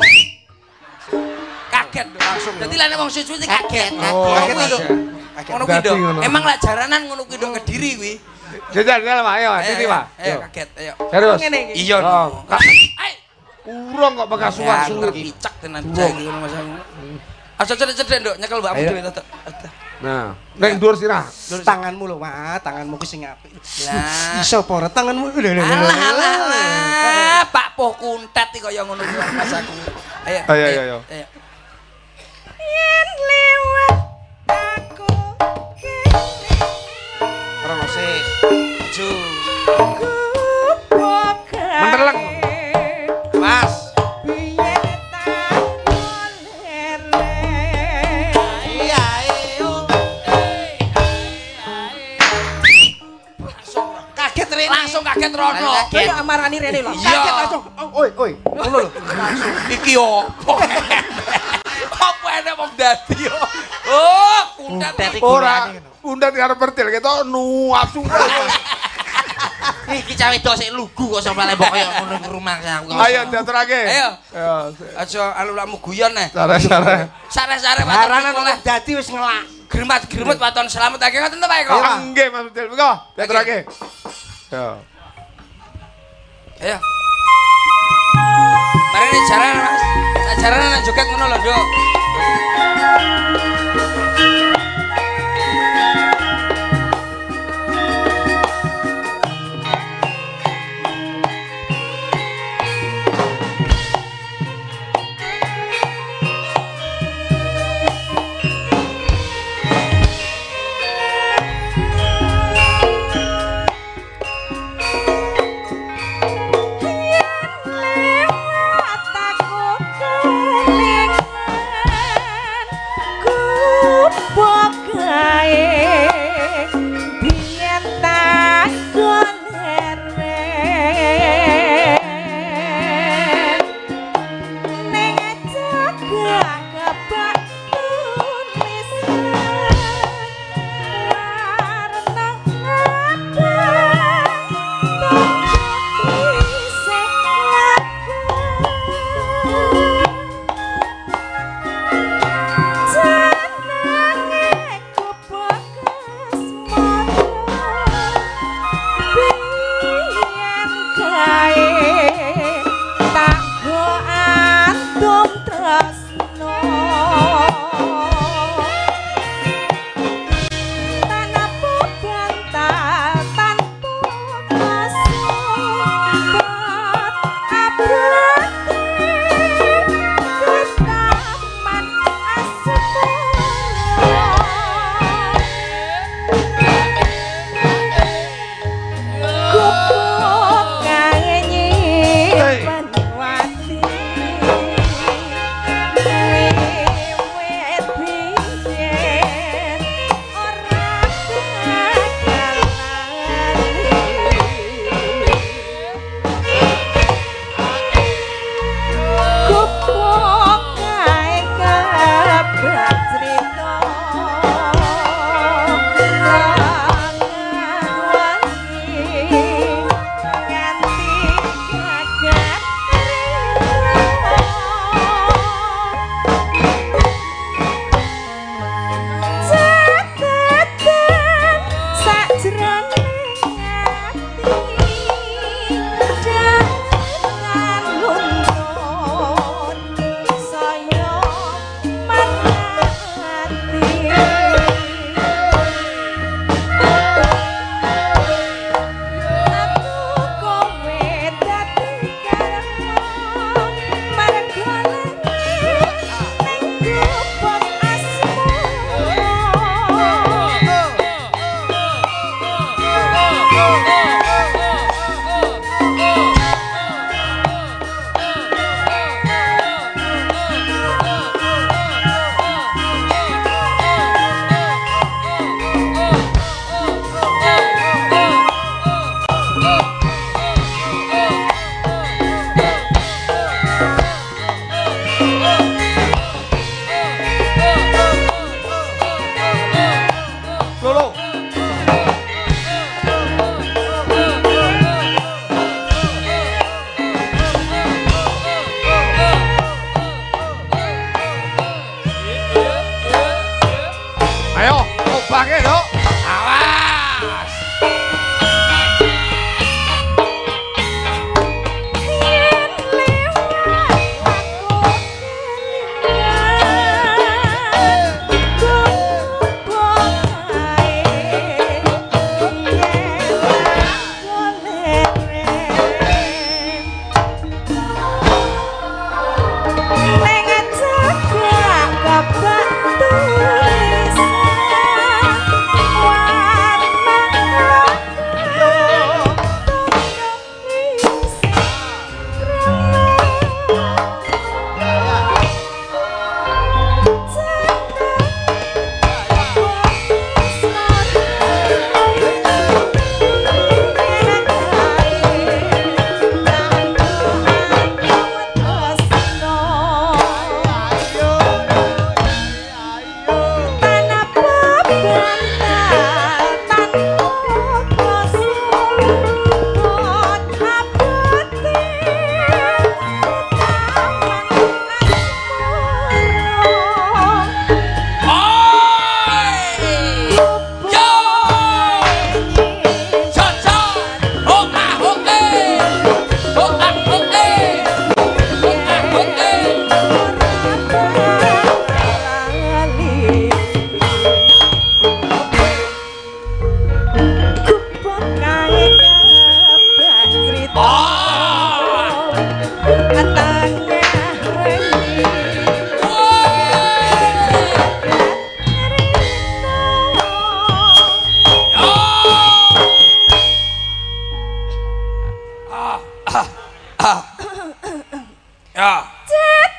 Kaget langsung. Dadi lek nek wong suit-suit kaget. Kaget lho. Ngono kuwi lho. Emang lak jaranan ngono kuwi lho Kediri kuwi. Jajal dalam ayo, sini Pak. Ayo kaget, ayo. Serius. Iya. Urung kok bekas suar sulit. Picek tenan cek ngono Mas. Aja cedek-cedek nduk nyekel mbakmu dhewe to. Nah, ning dhuwur sirah. Tanganmu lho, Mak, tanganmu ku sing apik. Lah, iso apa tanganmu? Alah alah alah, Pak Poh kuntet iki kaya ngono kuwi Mas aku. Ayo. Ayo ayo ayo. Yen lewat aku Ora sik. Ju. Menteleng. Mas. Langsung kaget Rono. Kayak amarani rene lho. Kaget langsung. Oi, oi. Ngono lho. Iki opo? Apa enek wong dadi yo? Oh, kuntet Ora, pundet karo pertil ketok nuapsu. iki cawe wedok sik lugu kok sampe lembok kaya ngono ke rumah aku. Ayo diaturake. Ayo. Ayo. Aja alulamu guyon neh. Sare-sare. Sare-sare Haranan oleh dadi wis ngelak. Gremet-gremet waton slametake ngoten to Pak Eko. Nggih Mas Pertil. Monggo diaturake. Yo. Ayo. Mari nih jalan Mas. Nah, jalan nang joget ngono lho, Nduk. lewat aku kelingan.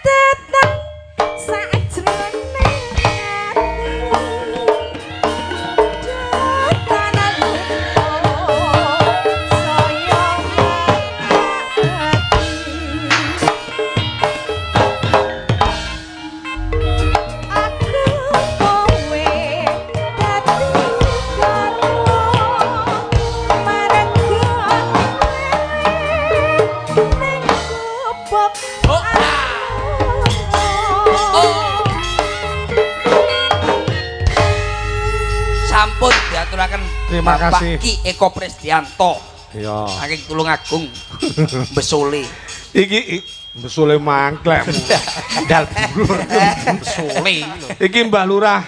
tetep sajroning ati datanan saya aku kowe dadi karo marang ning kubuk Sampun diaturaken Terima Bapak kasih. Ki Eko Presdianto. Iya. Saking Tulungagung. Besole. Iki i- besule mangklek. Dal bulur. Besole lho. Iki Mbah Lurah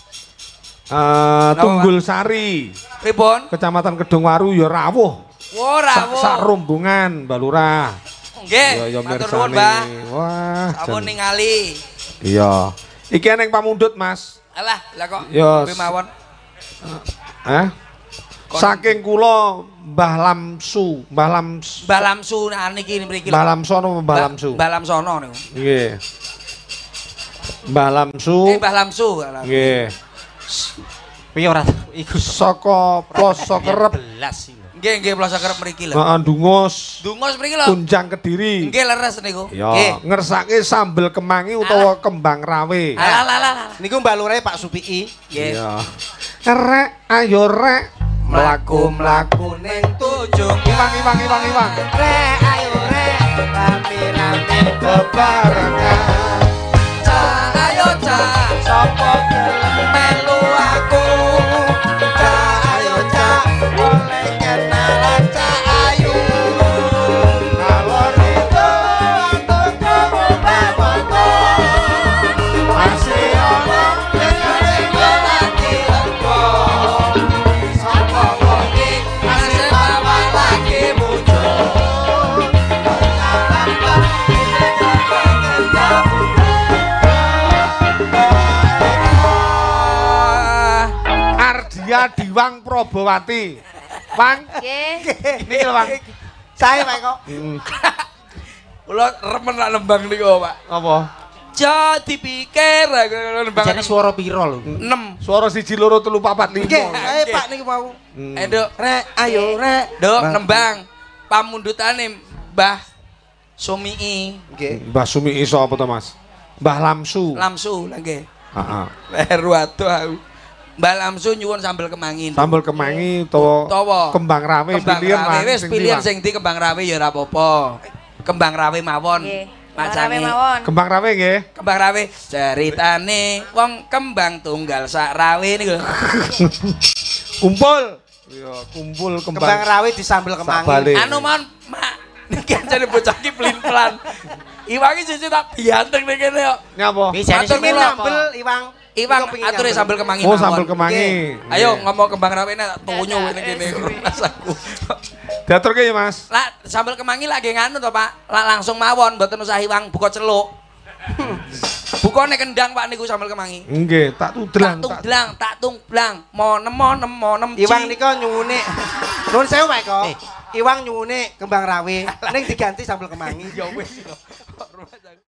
eh Tunggul Sari, Pripun? Kecamatan Kedungwaru ya rawuh. Ora Sak sak rombongan Mbah Lurah. Nggih. Ya ya Matur nuwun, mirsani. Mbah. Wah. Sampun jan- ningali. Iya. Iki eneng pamundhut, Mas. Alah, lah kok Ya, kowe mawon. Eh? Kon- Saking kula Mbah Lamsu, Mbah Lams Mbah Lamsu nah niki mriki. Mbah Lamsono Mbah Lamsu. Mbah Lamsono niku. Nggih. Mbah Lamsu. Eh Mbah Lamsu. alah. Nggih. Piye ora iku Saka Ploso Kerep, belas iki. Nggih nggih Ploso Kerep mriki lho. heeh Dungus, Dungos mriki lho. Kunjang Kediri. Nggih leres niku. Ya, Nggih. ngersake sambel kemangi utawa kembang rawe. Alah alah alah. Niku Mbak Lurae Pak Supii. Nggih. Iya. Rek, ayo rek, mlaku-mlaku ning tujung iwang iwang iwang iwang. Rek ayo rek rame-rame Bebarengan. Ca ayo ca sapa gelem melu aku. ca ayo ca oleh kenalan ca ayu. Alor itu untuk kamu baboto. Masih ono Sing lagi lego. Sapa wengi masih bawa lagi muncul. Ardia Diwang Probowati. Wang, Nggih. niki lho, Wang. Sae Pak kok. Kula remen nak nembang niku, Pak. Apa? Ja dipikir nembang. Jane swara pira lho? enam. Suara siji loro telu papat lima. Nggih, ae Pak niku mau. Hmm. Eh, Dok. Rek ayo rek. Dok, Bang. nembang pamundutane Mbah Sumii Nggih. Mbah Sumi iso apa to, Mas? Mbah Lamsu. Lamsu lha nggih. Heeh. Leher waduh aku. Mbah Lamsu nyuwun sambel kemangi. Sambel kemangi utawa Utawa kembang rawe Kembang pilihan rawe Mas. wis Sing pilihan ndi, Mas? sing di kembang rawe ya ora apa-apa. Kembang rawe mawon. Nggih. Macane Rame mawon. Kembang rawe nggih. kembang rawe ceritane wong kembang tunggal sak rawe niku. Kumpul. Iya, kumpul kembang. Kembang rawe disambel kemangi. Sabale. Anu mon, Mak. Niki jane bocah ki pelin-pelan. Iwangi siji tak bianteng ning kene kok. Nyapa? Bisa Matur sing nuwun. nambel Iwang. Iwang Iku pengin ature nyambel. sambel kemangi Oh, mawon. sambel kemangi. Nggih. Ayo Nggih. ngomong kembang rawe tak tonyo ngene kene rasaku. Diaturke ya, Mas. Lah sambel kemangi lagi nganu to, Pak. Lah langsung mawon mboten usah iwang buka celuk. Bukane kendang Pak niku sambel kemangi. Nggih, tak Tak tudlang. tak- tungdlang, tak tungdlang. Monem monem monem. Iwang ci. nika nyuwune. Nuwun sewu Pak kok. Iwang nyuwune kembang rawe ning diganti sambel kemangi. Ya wis.